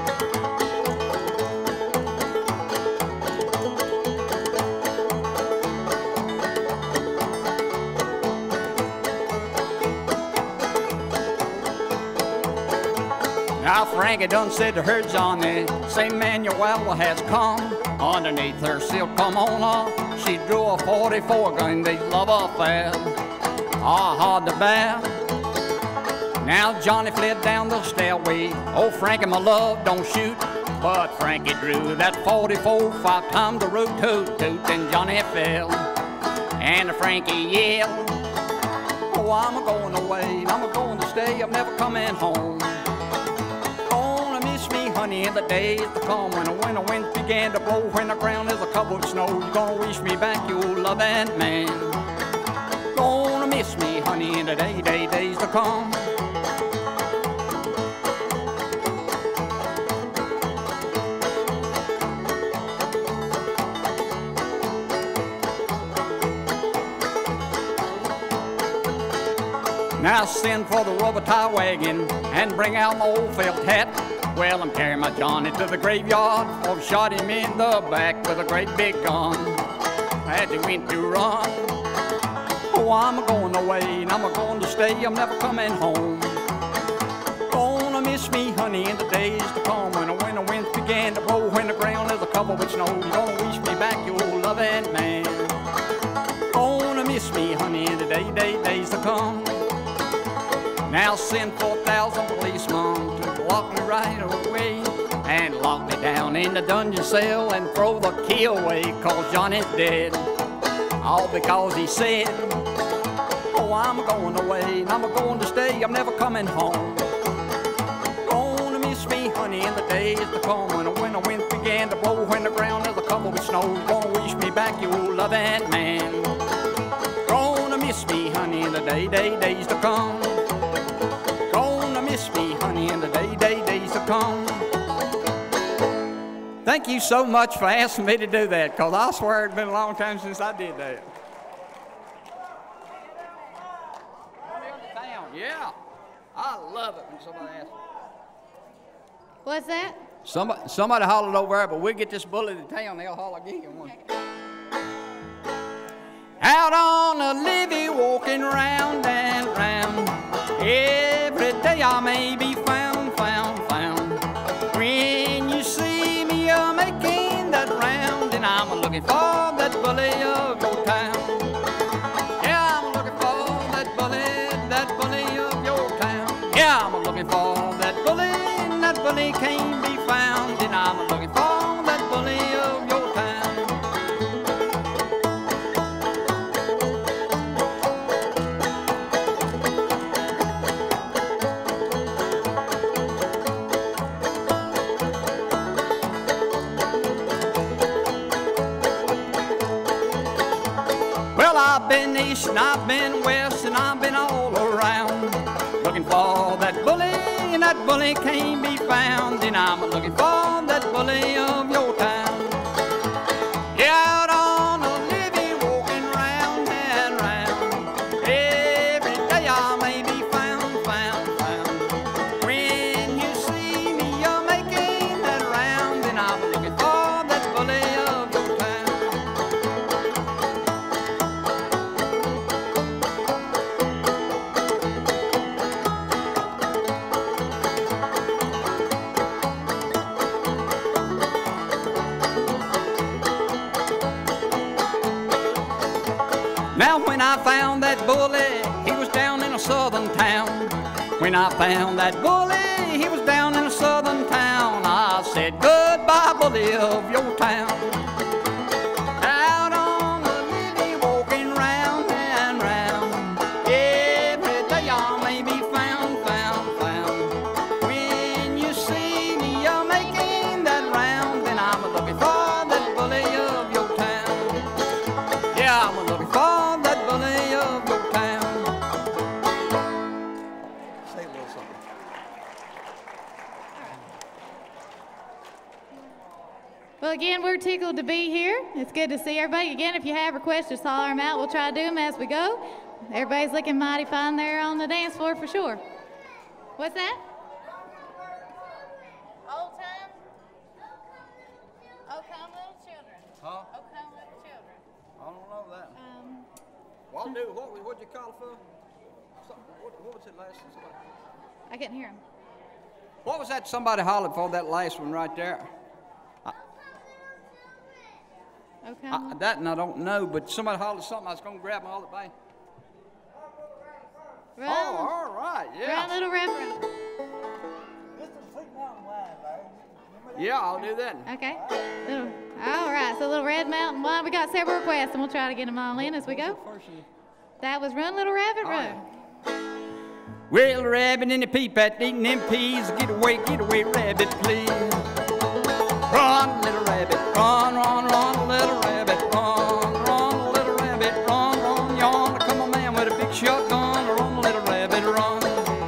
Now Frankie done said to her Johnny, Saint Manuel has come. Underneath her silk kimono, she drew a forty-four gun, they love affair. Ah, hard to bear. Now Johnny fled down the stairway. Oh, Frankie, my love, don't shoot. But Frankie drew that forty-four, five times the root, toot, toot, and Johnny fell. And Frankie yelled, oh, I'm going away, I'm going to stay, I'm never coming home. Honey, in the days to come, when the winter winds began to blow, when the ground is a covered with snow, you're gonna wish me back, you old loving man. Gonna miss me, honey, in the day, day, days to come. Now send for the rubber tie wagon and bring out my old felt hat. Well, I'm carrying my Johnny to the graveyard, or shot him in the back with a great big gun as he went to run. Oh, I'm going away and I'm going to stay, I'm never coming home. Gonna miss me, honey, in the days to come, when the winter winds began to blow, when the ground is a covered with snow, you're gonna wish me back, you old loving man. Gonna miss me, honey, in the day, day, days to come. Now send four thousand policemen to lock me right away and lock me down in the dungeon cell and throw the key away, cause Johnny's dead. All because he said, oh, I'm going away and I'm going to stay, I'm never coming home. Gonna miss me, honey, in the days to come, when the winter winds began to blow, when the ground is a covered with snow, gonna wish me back, you old loving man. Gonna miss me, honey, in the day, day, days to come. Miss me, honey, in the day, day, days to come. Thank you so much for asking me to do that, because I swear it's been a long time since I did that. Yeah, I love it when somebody asks. What's that? Somebody, somebody hollered over there, but we'll get this bullet in town, they'll holler again. Out on the levee, walking round and round, every day I may be found, found, found. When you see me a making that round, and I'm looking for that bully of your town. Yeah, I'm looking for that bully, that bully of your town. Yeah, I'm looking for that bully, and that bully can't be found, and I'm looking for that bully of your town. I've been east and I've been west and I've been all around, looking for that bully, and that bully can't be found, and I'm looking for that bully of your town. Yeah, out on the levee, walking round and round, every day I may be found, found, found. When you see me, you're making that round, and I'm looking for that bully of your town. Now when I found that bully, he was down in a southern town. When I found that bully, he was down in a southern town. I said, goodbye, bully of your town. Out on the levee, walking round and round, every day I may be found, found, found. When you see me, you're making that round, and I'm looking for that bully of your town. Yeah, I'm looking for that bully of your town. Say a little something. Well, again, we're tickled to be here. It's good to see everybody. Again, if you have requests, just holler them out. We'll try to do them as we go. Everybody's looking mighty fine there on the dance floor for sure. What's that? Old time? Oh, come little children. Huh? Oh, come little children. I don't know that. Um, Well, I'll do. What, what'd you call it for? Something, what, what was it last one? Somebody, I couldn't hear him. what was that somebody hollered for, that last one right there? Oh, I, come. that and I don't know, but somebody hollered something. I was going to grab my olive bang. Run, Oh, all right, run, yeah. little reverend. Yeah, I'll do that. Okay. Little, all right, so little Red Mountain Wine. We got several requests, and we'll try to get them all in as we go. That was Run, Little Rabbit, Run. Well, rabbit in the pea patch eating them peas. Get away, get away, rabbit, please. Run, little rabbit, run, run, run, little rabbit, run, run, little rabbit, run, run. Yonder come a man with a big shotgun. Run, little rabbit, run.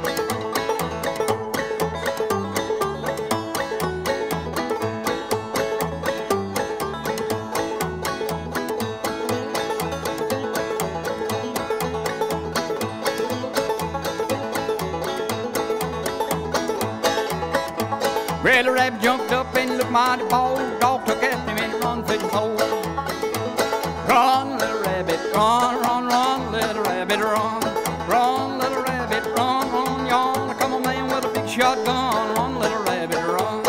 Well, the rabbit jumped up and looked mighty bold. Dog took after him and run for the hole. Run, little rabbit, run, run, run, little rabbit, run. Run, little rabbit, run, run. Yonder come a man with a big shotgun. Run, little rabbit, run.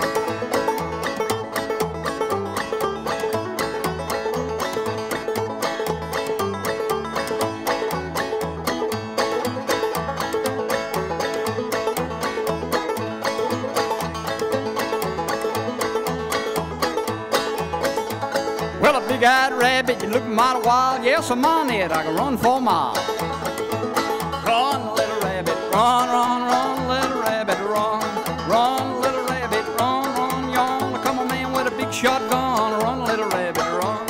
Well, a big-eyed rabbit, you look mighty wild. Yes, I'm on it. I can run for a mile. Run, little rabbit, run, run, run, little rabbit, run. Run, little rabbit, run, run. Yonder come a man with a big shotgun. Run, little rabbit, run.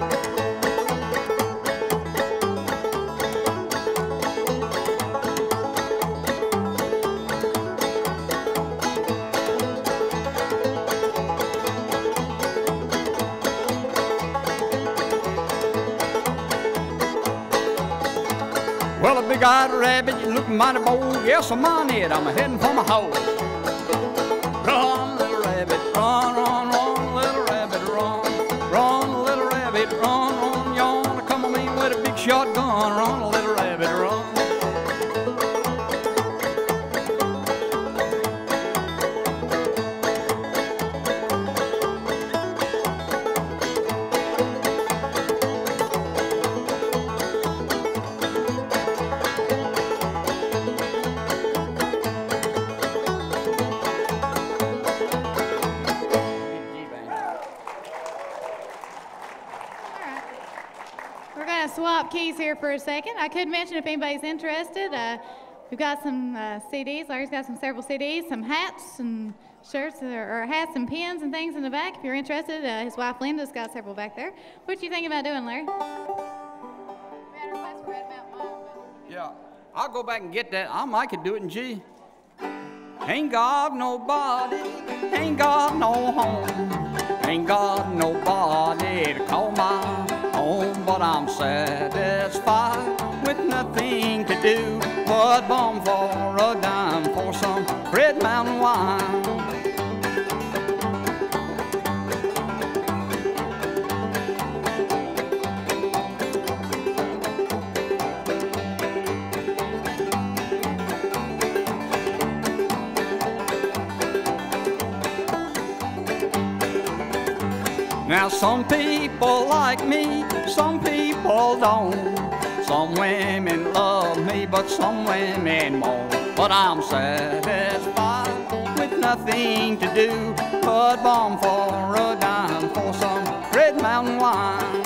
Well, a big-eyed rabbit, you look mighty bold. Yes, I'm on it. I'm heading for my hole. Run, little rabbit, run, run, run, little rabbit, run. Run, little rabbit, run, run. Yonder come a man with a big shotgun. Run, little rabbit, run. We're going to swap keys here for a second. I could mention if anybody's interested, uh, we've got some uh, C Ds. Larry's got some several C Ds, some hats and shirts, or, or hats and pins and things in the back. If you're interested, uh, his wife Linda's got several back there. What do you think about doing, Larry? Yeah, I'll go back and get that. I might could do it in G. Ain't got nobody, ain't got no home, ain't got nobody to call my own, but I'm satisfied with nothing to do but bomb for a dime for some Red Mountain wine. Now some people like me, some people don't. Some women love me, but some women won't. But I'm satisfied with nothing to do but bomb for a dime for some Red Mountain wine.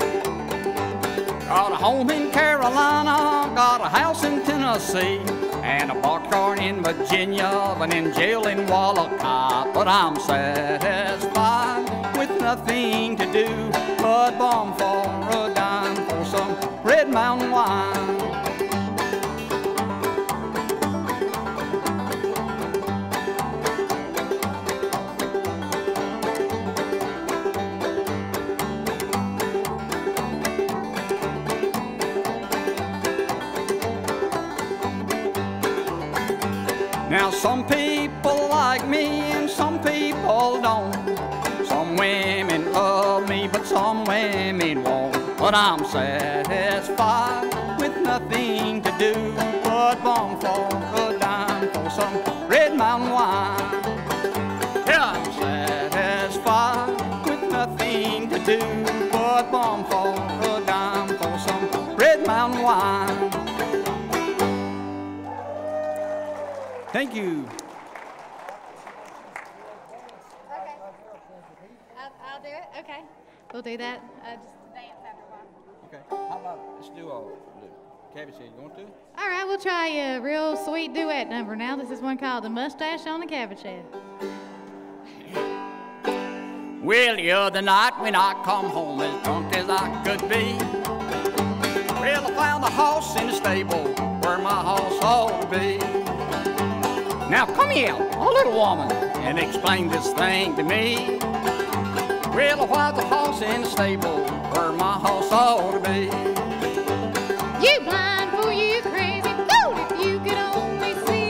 Got a home in Carolina, got a house in Tennessee, and a boxcar in Virginia, and in jail in Wallacott. But I'm satisfied with nothing to do but bomb for a dime for some Red Mountain wine. Now some people like me and some people don't. Some women love me but some women won't. But I'm satisfied with nothing to do but bomb for a dime for some Red Mountain wine. Yeah, I'm satisfied with nothing to do but bomb for a dime for some Red Mountain wine. Thank you. Okay. I'll, I'll do it. Okay. We'll do that. Uh, just dance after a while. Okay. How about let's do a cabbage head? You want to? All right. We'll try a real sweet duet number now. This is one called "The Mustache on the Cabbage Head." Well, the other night when I come home as drunk as I could be, well, I found the horse in the stable where my horse ought to be. Now come here, a little woman, and explain this thing to me. Well, why the horse in the stable where my horse ought to be? You blind fool, you crazy fool, if you could only see.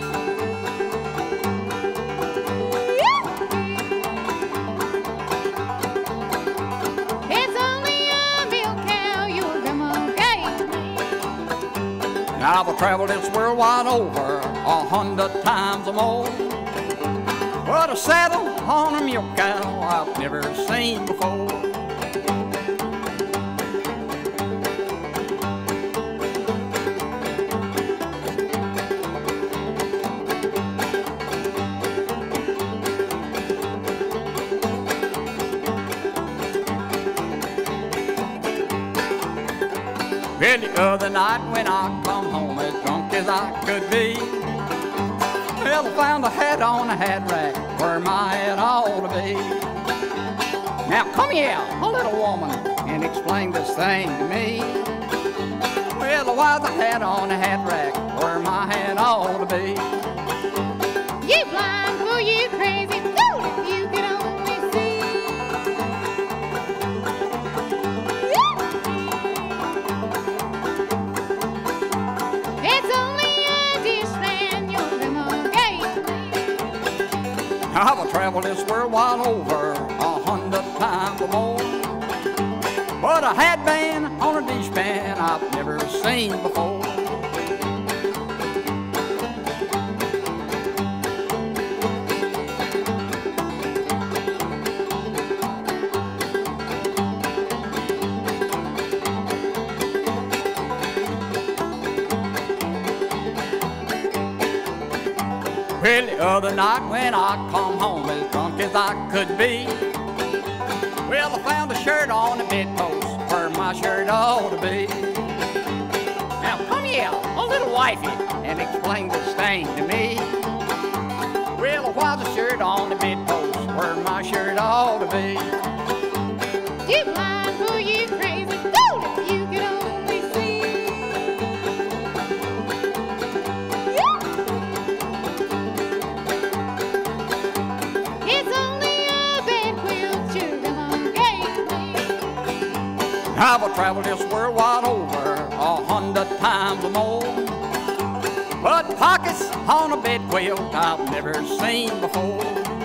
It's only a milk cow your grandma gave me. Now I've traveled this world wide over a hundred times or more, but a saddle on a milk cow I've never seen before. Well, the other night when I come home as drunk as I could be, well, I found a hat on a hat rack where my hat ought to be. Now come here, a little woman, and explain this thing to me. Well, why the hat on a hat rack where my hat ought to be? You blind fool, you crazy fool, if you could only see. It's only a dish fan your grandma gave me. I've traveled this world wide over a hundred times or more, but a hat band on a dish pan I've never seen before. Well, the other night when I come home as drunk as I could be, well, I found a shirt on the bedpost where my shirt ought to be. Now come here, a little wifey, and explain this thing to me. Well, why's a shirt on the bedpost where my shirt ought to be? You blind fool, you crazy fool, if you could only see. It's only a bed quilt your grandma gave me. I've traveled this world wide over a hundred times or more, but pockets on a bed quilt I've never seen before.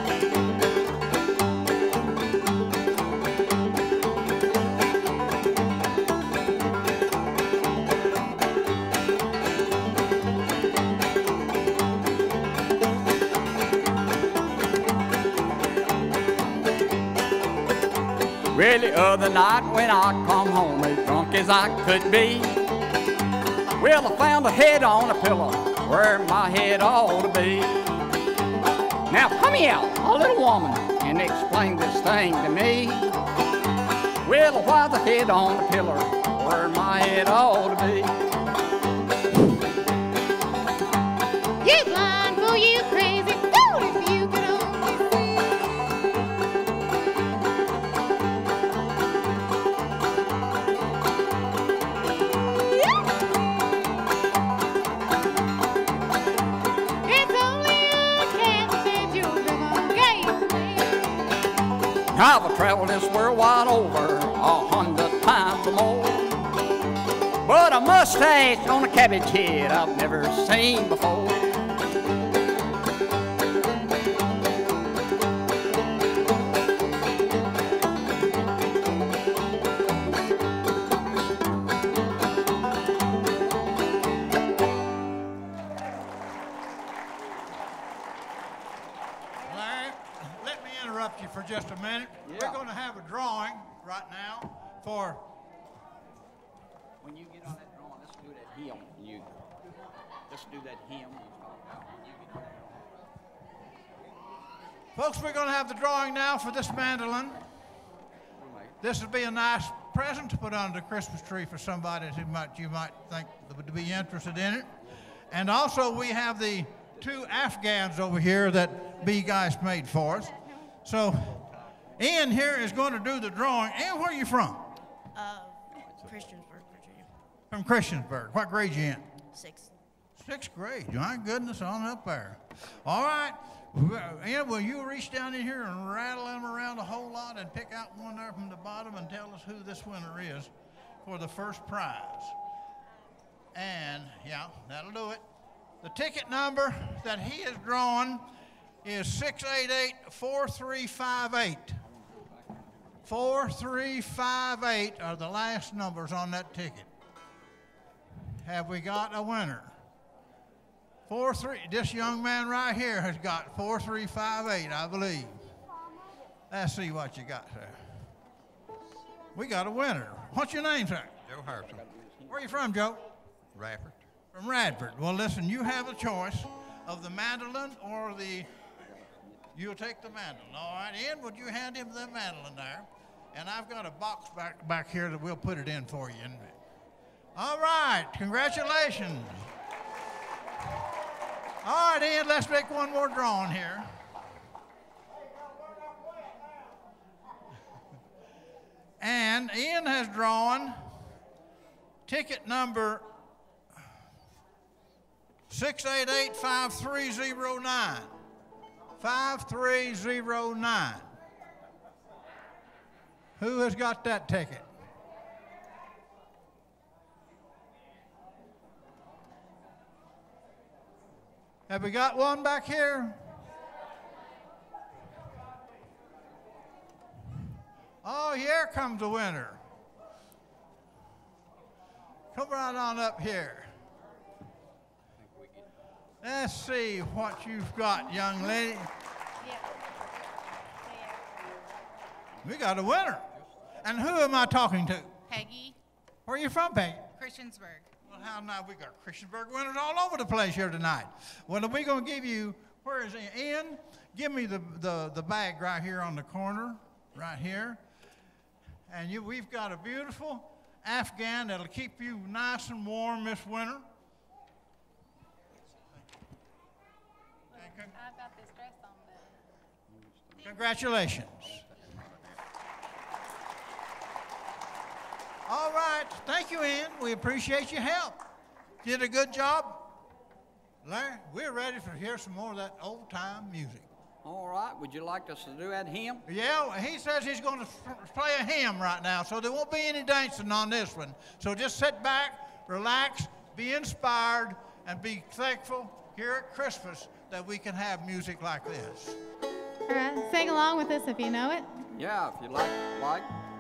Well, the other night when I come home as drunk as I could be, well, I found a head on a pillow where my head ought to be. Now come here, a little woman, and explain this thing to me. Well, why's a head on a pillow where my head ought to be? You blind fool, you crazy fool, if you could only see. It's only a cat that you'll live on gate. I've traveled this world wide over a hundred times or more, but a mustache on a cabbage head I've never seen before. Larry, let me interrupt you for just a minute. Yeah. We're going to have a drawing right now for. When you get on that drawing, let's do that hymn. You, let's do that hymn. Folks, we're going to have the drawing now for this mandolin. This would be a nice present to put under the Christmas tree for somebody who might you might think would be interested in it. And also we have the two Afghans over here that B guys made for us. So Ian here is going to do the drawing. Ian, where are you from? Uh, Christiansburg, Virginia. From Christiansburg. What grade you in? Six. Sixth grade. My goodness, on up there. All right. Ian, will you reach down in here and rattle them around a whole lot and pick out one there from the bottom and tell us who this winner is for the first prize? And, yeah, that'll do it. The ticket number that he has drawn is six eight eight, four three five eight. four three five eight are the last numbers on that ticket. Have we got a winner? Four three. This young man right here has got four three five eight, I believe. Let's see what you got there. We got a winner. What's your name, sir? Joe Harrison, Where are you from, Joe? Radford. From Radford. Well, listen, you have a choice of the mandolin or the. You'll take the mandolin. All right, Ian, would you hand him the mandolin there? And I've got a box back back here that we'll put it in for you. All right, congratulations. All right, Ian, let's make one more drawing here. And Ian has drawn ticket number six eight eight, five three zero nine. five three zero nine. Who has got that ticket? Have we got one back here? Oh, here comes the winner. Come right on up here. Let's see what you've got, young lady. We got a winner. And who am I talking to? Peggy, Where are you from, Peggy? Christiansburg. Well, how now? We got Christiansburg winners all over the place here tonight. Well, we're going to give you, where is it? Ian, give me the, the, the bag right here on the corner, right here. And you, we've got a beautiful Afghan that'll keep you nice and warm this winter. I've got this dress on, but Congratulations. All right. Thank you, Ian. We appreciate your help. Did a good job. Larry, we're ready to hear some more of that old-time music. All right, would you like us to do that hymn? Yeah, he says he's going to play a hymn right now, so there won't be any dancing on this one. So just sit back, relax, be inspired, and be thankful here at Christmas that we can have music like this. all right, sing along with us if you know it. Yeah, if you like, like.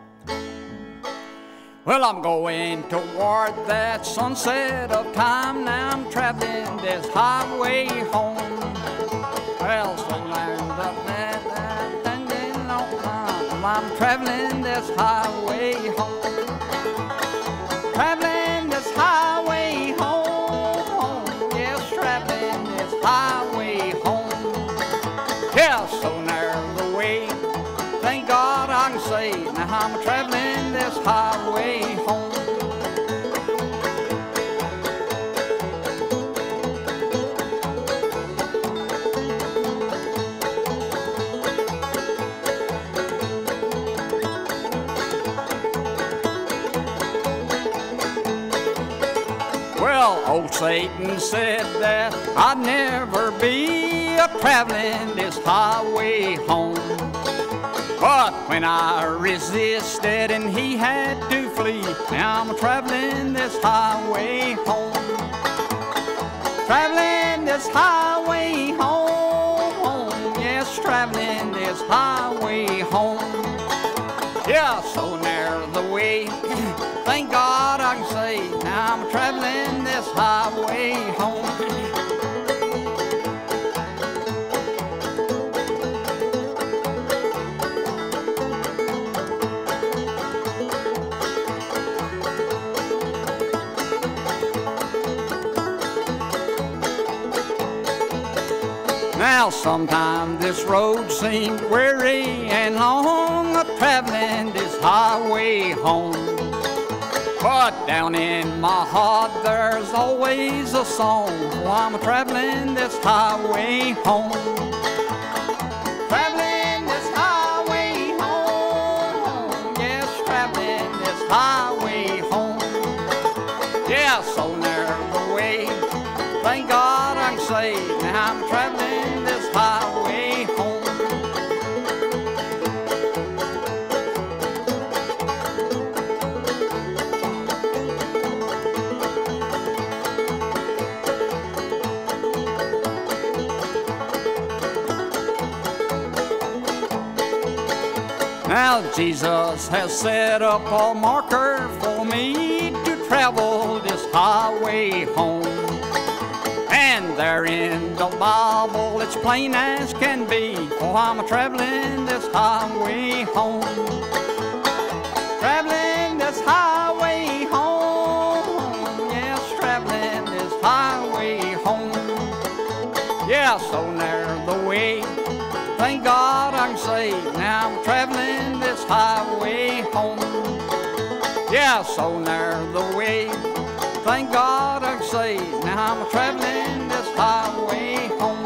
Well, I'm going toward that sunset of time. Now I'm traveling this highway home. Well, so learned up that, that, that, that long time. I'm traveling this highway home. Traveling this highway home, home. Yes, traveling this highway home. Yes, so narrow the way. Thank God I can say, now I'm traveling this highway home. Old Satan said that I'd never be a traveling this highway home. But when I resisted and he had to flee, now I'm traveling this highway home. Traveling this highway home, home. Yes, traveling this highway home. Yeah, so narrow the way, thank God I can say, now I'm traveling this highway home. Now sometimes this road seems weary and long, of traveling this highway home. But down in my heart there's always a song, oh, I'm traveling this highway home. Traveling this highway home, yes, traveling this highway home. Yeah, so narrow the way, thank God I can say, now I'm traveling this highway home. Now Jesus has set up a marker for me to travel this highway home. And there in the Bible it's plain as can be, oh, I'm traveling this highway home. Traveling this highway home, yes, traveling this highway home. Yeah, so narrow the way, thank God I can say, now I'm traveling this highway home. Yeah, so narrow the way, thank God I can say, now I'm traveling this highway home.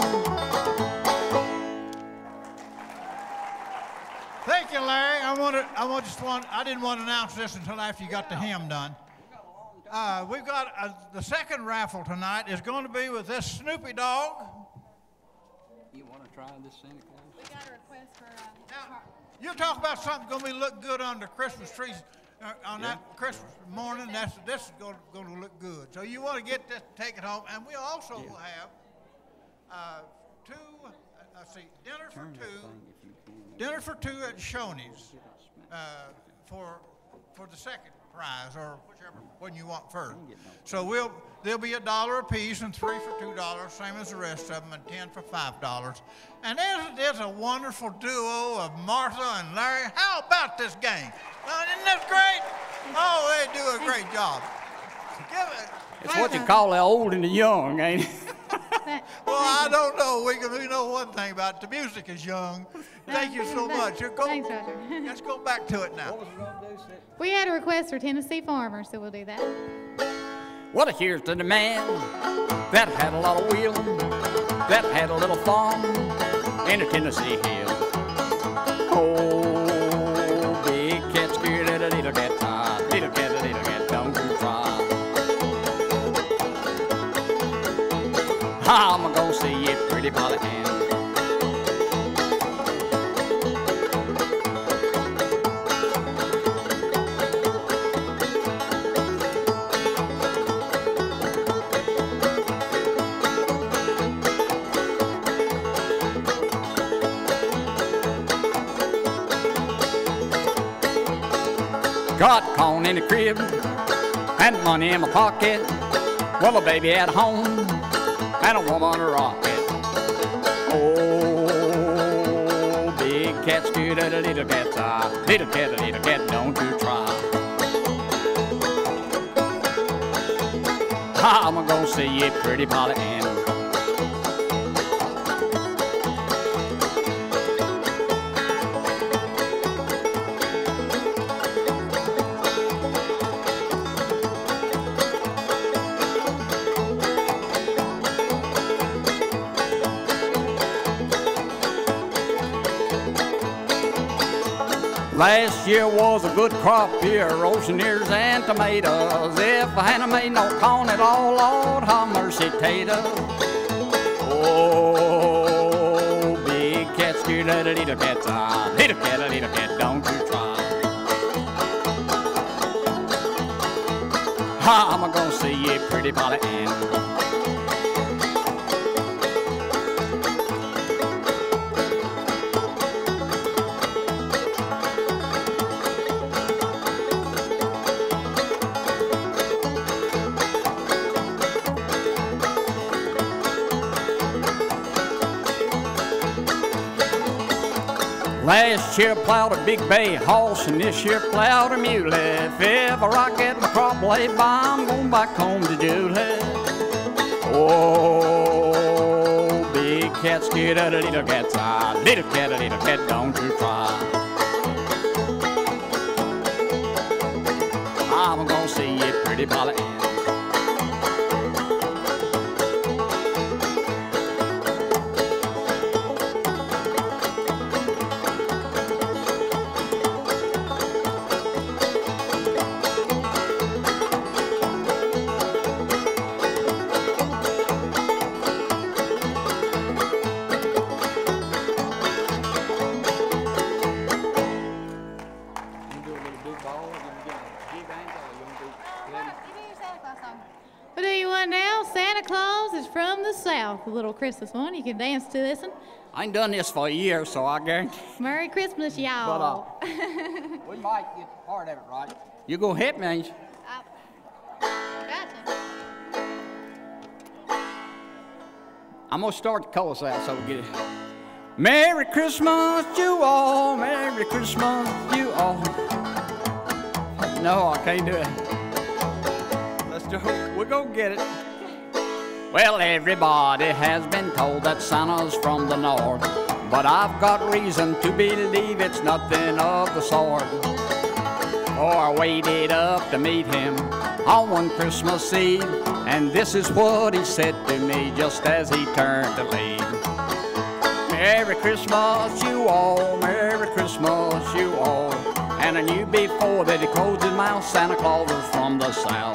Thank you, Larry. I wanted, I want just want, I didn't want to announce this until after you got the hymn done. Uh, we've got uh, the second raffle tonight is going to be with this Snoopy dog. You want to try this Santa Claus? We got a request for uh, Now, you talk about something going to be look good under Christmas trees uh, on Yeah. that Christmas morning. That's this is going, going to look good. So you want to get this, take it home, and we also Yeah. will have uh, two. Uh, let's see, dinner for Turn that two. thing if you can. Dinner for two at Shoney's uh, for for the second prize or whichever one you want first. So we'll there'll be a dollar a piece and three for two dollars, same as the rest of them, and ten for five dollars. And there's, there's a wonderful duo of Martha and Larry. How about this game? Uh, isn't this great? Oh, they do a great job. Give it. It's what you call the old and the young, ain't it? Well, I don't know. We, can, we know one thing about it. The music is young. Thank you so much. Go, Thanks, Roger. let's go back to it now. We had a request for Tennessee Farmers, so we'll do that. Well, here's to the man that had a lot of wheel, that had a little farm in a Tennessee hill. Oh, big cat scared at a little cat tired, little cat, a little cat, don't you try. I'm gonna see it, pretty Polly Ann. Got corn in the crib and money in my pocket. Well, a baby at home and a woman a rocket. Oh, big cat's good at a little cat's eye. Little cat, a little cat, don't you try. I'm gonna see it, pretty Polly Ann. Last year was a good crop year, roasting ears and tomatoes. If I hadn't made no corn at all, Lord, have mercy, tater. Oh, big cat, scared of the little cat's eye. Little cat, a little cat, don't you try. I'm gonna see you, pretty Polly Ann. Last year plowed a big bay horse, and this year plowed a mule. If ever I get my crop laid by, I'm going back home to Julie. Oh, big cat scared of the little cat's eye. Little cat, a little cat, don't you try. I'm gonna see you, pretty Polly Ann. We'll do you one now. Santa Claus is from the South. A little Christmas one. You can dance to this one. I ain't done this for a year, so I guarantee. Merry Christmas, y'all. But, uh, we might get part of it right. You go hit me, ain't you? Gotcha. I'm gonna start the chorus out so we get it. Merry Christmas, you all. Merry Christmas, you all. No, I can't do it. Let's do it. We're gonna get it. Well, everybody has been told that Santa's from the north, but I've got reason to believe it's nothing of the sort. For I waited up to meet him on one Christmas Eve, and this is what he said to me just as he turned to leave. Merry Christmas, you all, Merry Christmas, you all. And I knew before that he closed his mouth, Santa Claus was from the South.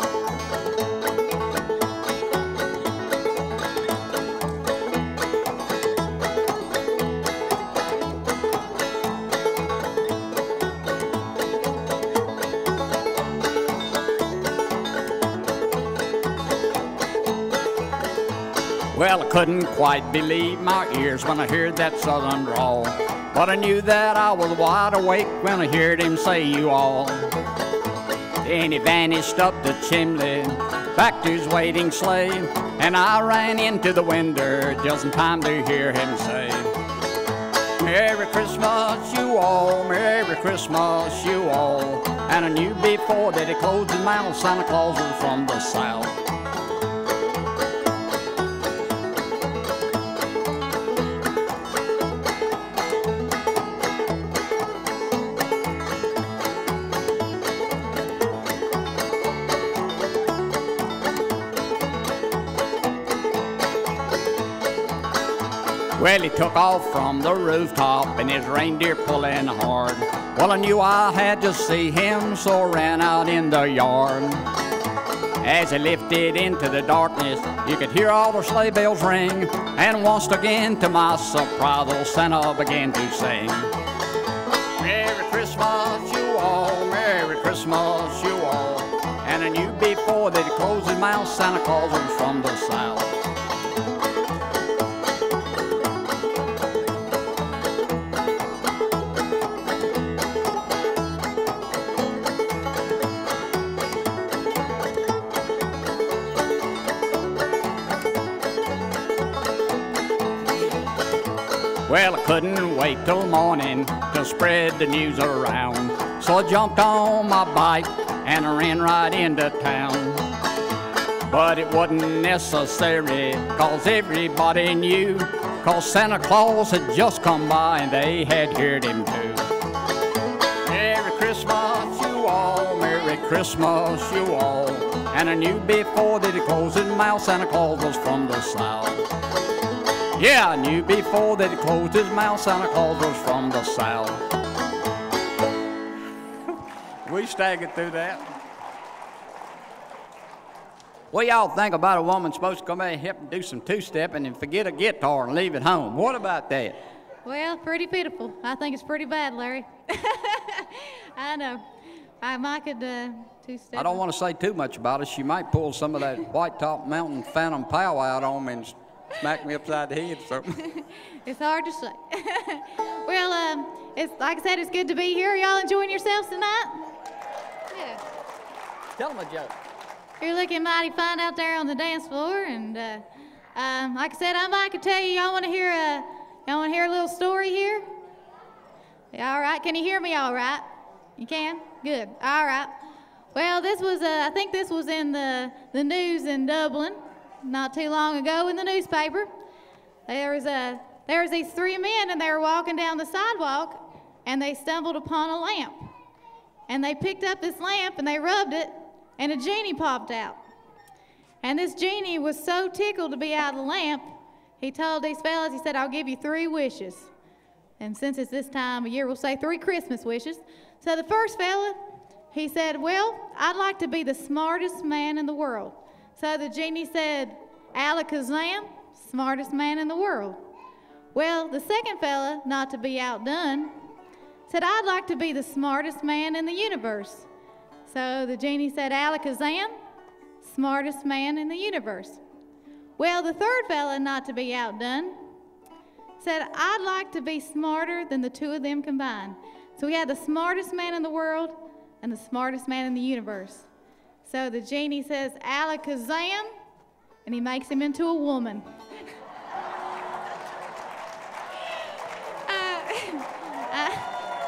Well, I couldn't quite believe my ears when I heard that southern drawl, but I knew that I was wide awake when I heard him say you all. Then he vanished up the chimney, back to his waiting sleigh, and I ran into the window just in time to hear him say, Merry Christmas, you all, Merry Christmas, you all. And I knew before that he closed his mouth, Santa Claus was from the South. Well, he took off from the rooftop and his reindeer pulling hard. Well, I knew I had to see him, so I ran out in the yard. As he lifted into the darkness, you could hear all the sleigh bells ring, and once again, to my surprise, old Santa began to sing. Merry Christmas, you all, Merry Christmas, you all. And I knew before that he closed his mouth, Santa Claus was from the South. Well, I couldn't wait till morning to spread the news around, so I jumped on my bike and I ran right into town. But it wasn't necessary, cause everybody knew, cause Santa Claus had just come by and they had heard him too. Merry Christmas, you all, Merry Christmas, you all. And I knew before that he closed his mouth, Santa Claus was from the South. Yeah, I knew before that he closed his mouth, Santa Claus was from the South. We staggered through that. What y'all think about a woman supposed to come out and help and do some two-stepping and forget a guitar and leave it home? What about that? Well, pretty pitiful. I think it's pretty bad, Larry. I know. I might could uh, two-step. I don't want to say too much about it. She might pull some of that White Top Mountain Phantom Pow out on me and smack me upside the head or something. It's hard to say. Well, um, it's like I said, it's good to be here. Are y'all enjoying yourselves tonight? Yeah. Tell them a joke. You're looking mighty fine out there on the dance floor, and uh, um, like I said, I might could tell you. Y'all want to hear a, y'all want to hear a little story here? Yeah, all right. Can you hear me? All right. You can. Good. All right. Well, this was, uh, I think this was in the the news in Dublin, not too long ago in the newspaper. There was a there was these three men, and they were walking down the sidewalk, and they stumbled upon a lamp, and they picked up this lamp and they rubbed it. And a genie popped out. And this genie was so tickled to be out of the lamp, he told these fellas, he said, I'll give you three wishes. And since it's this time of year, we'll say three Christmas wishes. So the first fella, he said, well, I'd like to be the smartest man in the world. So the genie said, alakazam, smartest man in the world. Well, the second fella, not to be outdone, said, I'd like to be the smartest man in the universe. So the genie said, alakazam, smartest man in the universe. Well, the third fella, not to be outdone, said, I'd like to be smarter than the two of them combined. So we had the smartest man in the world and the smartest man in the universe. So the genie says, alakazam, and he makes him into a woman. uh, uh,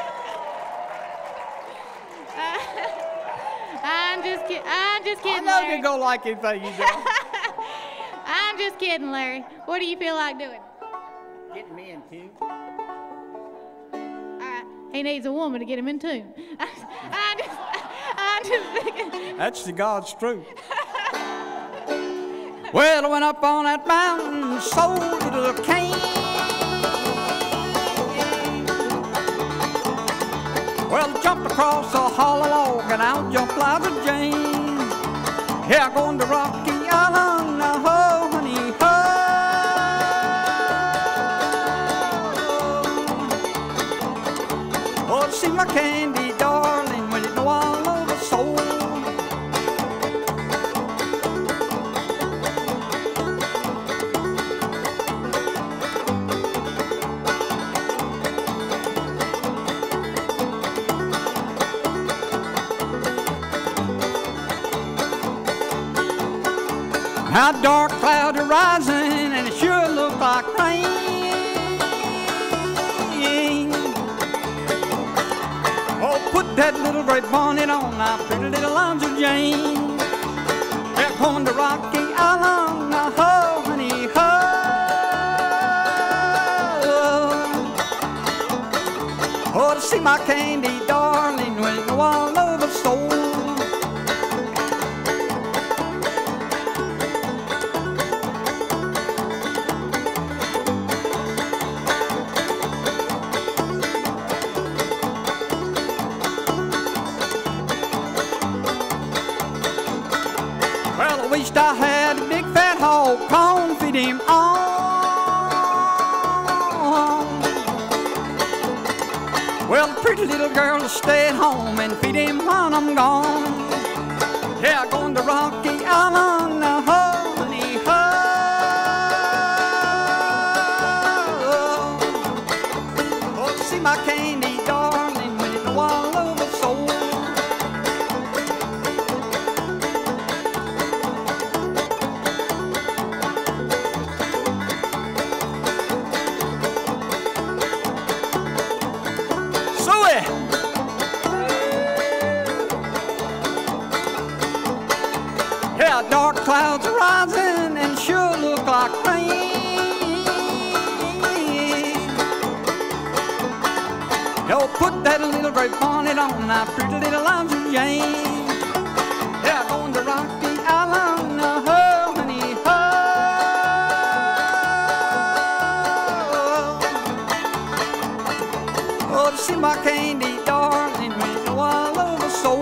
I'm just kidding. I'm just kidding, I know Larry. you go like anything you do. I'm just kidding, Larry. What do you feel like doing? Getting me in tune. All right. He needs a woman to get him in tune. I'm just, I'm just thinking. That's the God's truth. Well, I went up on that mountain, sold a little cane. Well, I jumped across a hollow log and out jumped Liza Jane. Yeah, going to Rocky Island, oh, honey, oh. Oh, to see my candy darling when you know I love her so. How dark clouds are rising and it sure looks like rain. Oh, put that little gray bonnet on, now pretty little Liza Jane. They're going to Rocky Island, now ho, honey, ho. Oh, to see my candy darling when you know I love her so. I had a big fat hog, corn feed him on. Well, a pretty little girl to stay at home and feed him when I'm gone. Yeah, going to Rocky Island, now ho, honey, ho. Oh, see my candy darling when you know I love her so. Dark clouds are rising and sure look like rain. Yo, put that little gray bonnet on, now pretty little Liza Jane. Yeah, going to Rocky Island, now ho, honey, ho. Oh, to see my candy darling, when you know I love her so.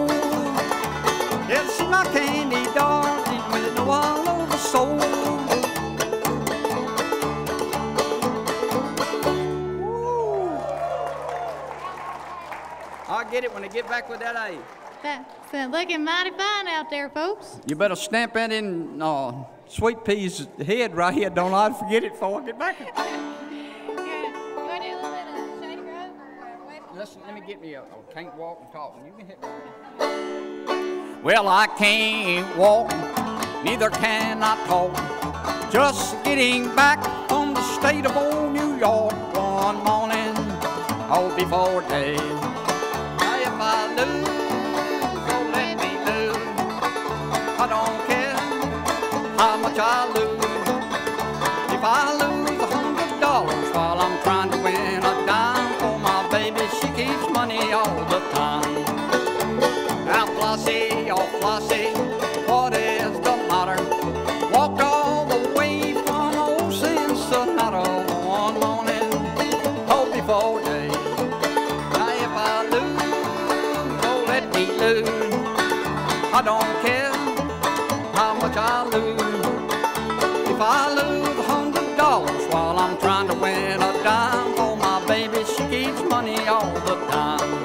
get it when they get back with that A. That's uh, looking mighty fine out there, folks. You better stamp that in uh, Sweet Pea's head right here. Don't let her forget it before I get back. Yeah. You want to do a little bit of Shady Grove or uh, West? Listen, let me get me a, a can't walk and talk. You can hit me. Well, I can't walk, neither can I talk. Just getting back from the state of old New York one morning, oh, before day. Now, if I lose, oh, let me lose. I don't care how much I lose. If I lose a hundred dollars while I'm trying to win a dime for my baby, she keeps money all the time. Now, Flossie, oh, Flossie, what is the matter? Walked all the way from old Cincinnati one morning, oh, before day. Now, if I lose, oh, let me lose. I don't care how much I lose. If I lose a hundred dollars while I'm trying to win a dime for my baby, she keeps money all the time.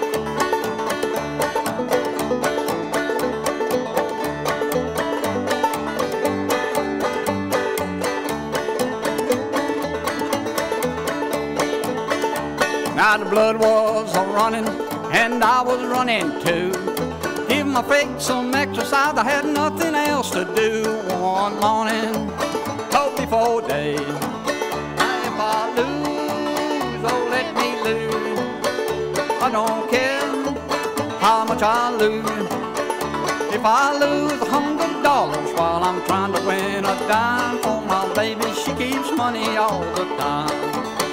Now the blood was a-running, and I was running too. Give my feet some exercise, I had nothing else to do one morning, oh, before day. Now if I lose, oh, let me lose. I don't care how much I lose. If I lose a hundred dollars while I'm trying to win a dime for my baby, she keeps money all the time.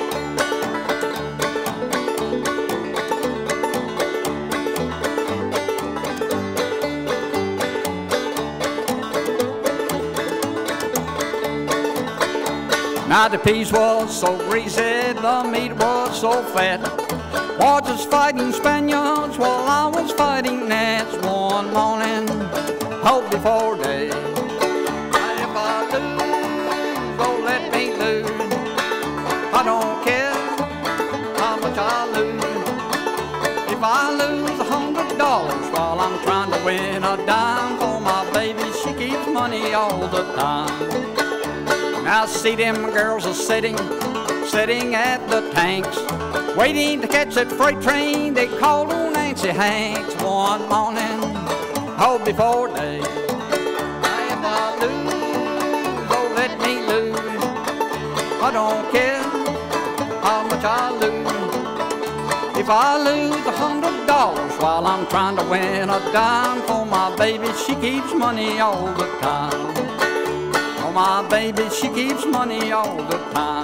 Now the peas was so greasy, the meat was so fat. Was just fighting Spaniards while I was fighting gnats one morning, oh, before day. Now if I lose, oh, let me lose. I don't care how much I lose. If I lose a hundred dollars while I'm trying to win a dime for my baby, she keeps money all the time. Now see them girls are sitting, sitting at the tanks, waiting to catch that freight train they called on Nancy Hanks one morning, oh, before day. Now if I lose, oh, let me lose. I don't care how much I lose. If I lose a hundred dollars while I'm trying to win a dime for my baby, she keeps money all the time. My baby, she keeps money all the time.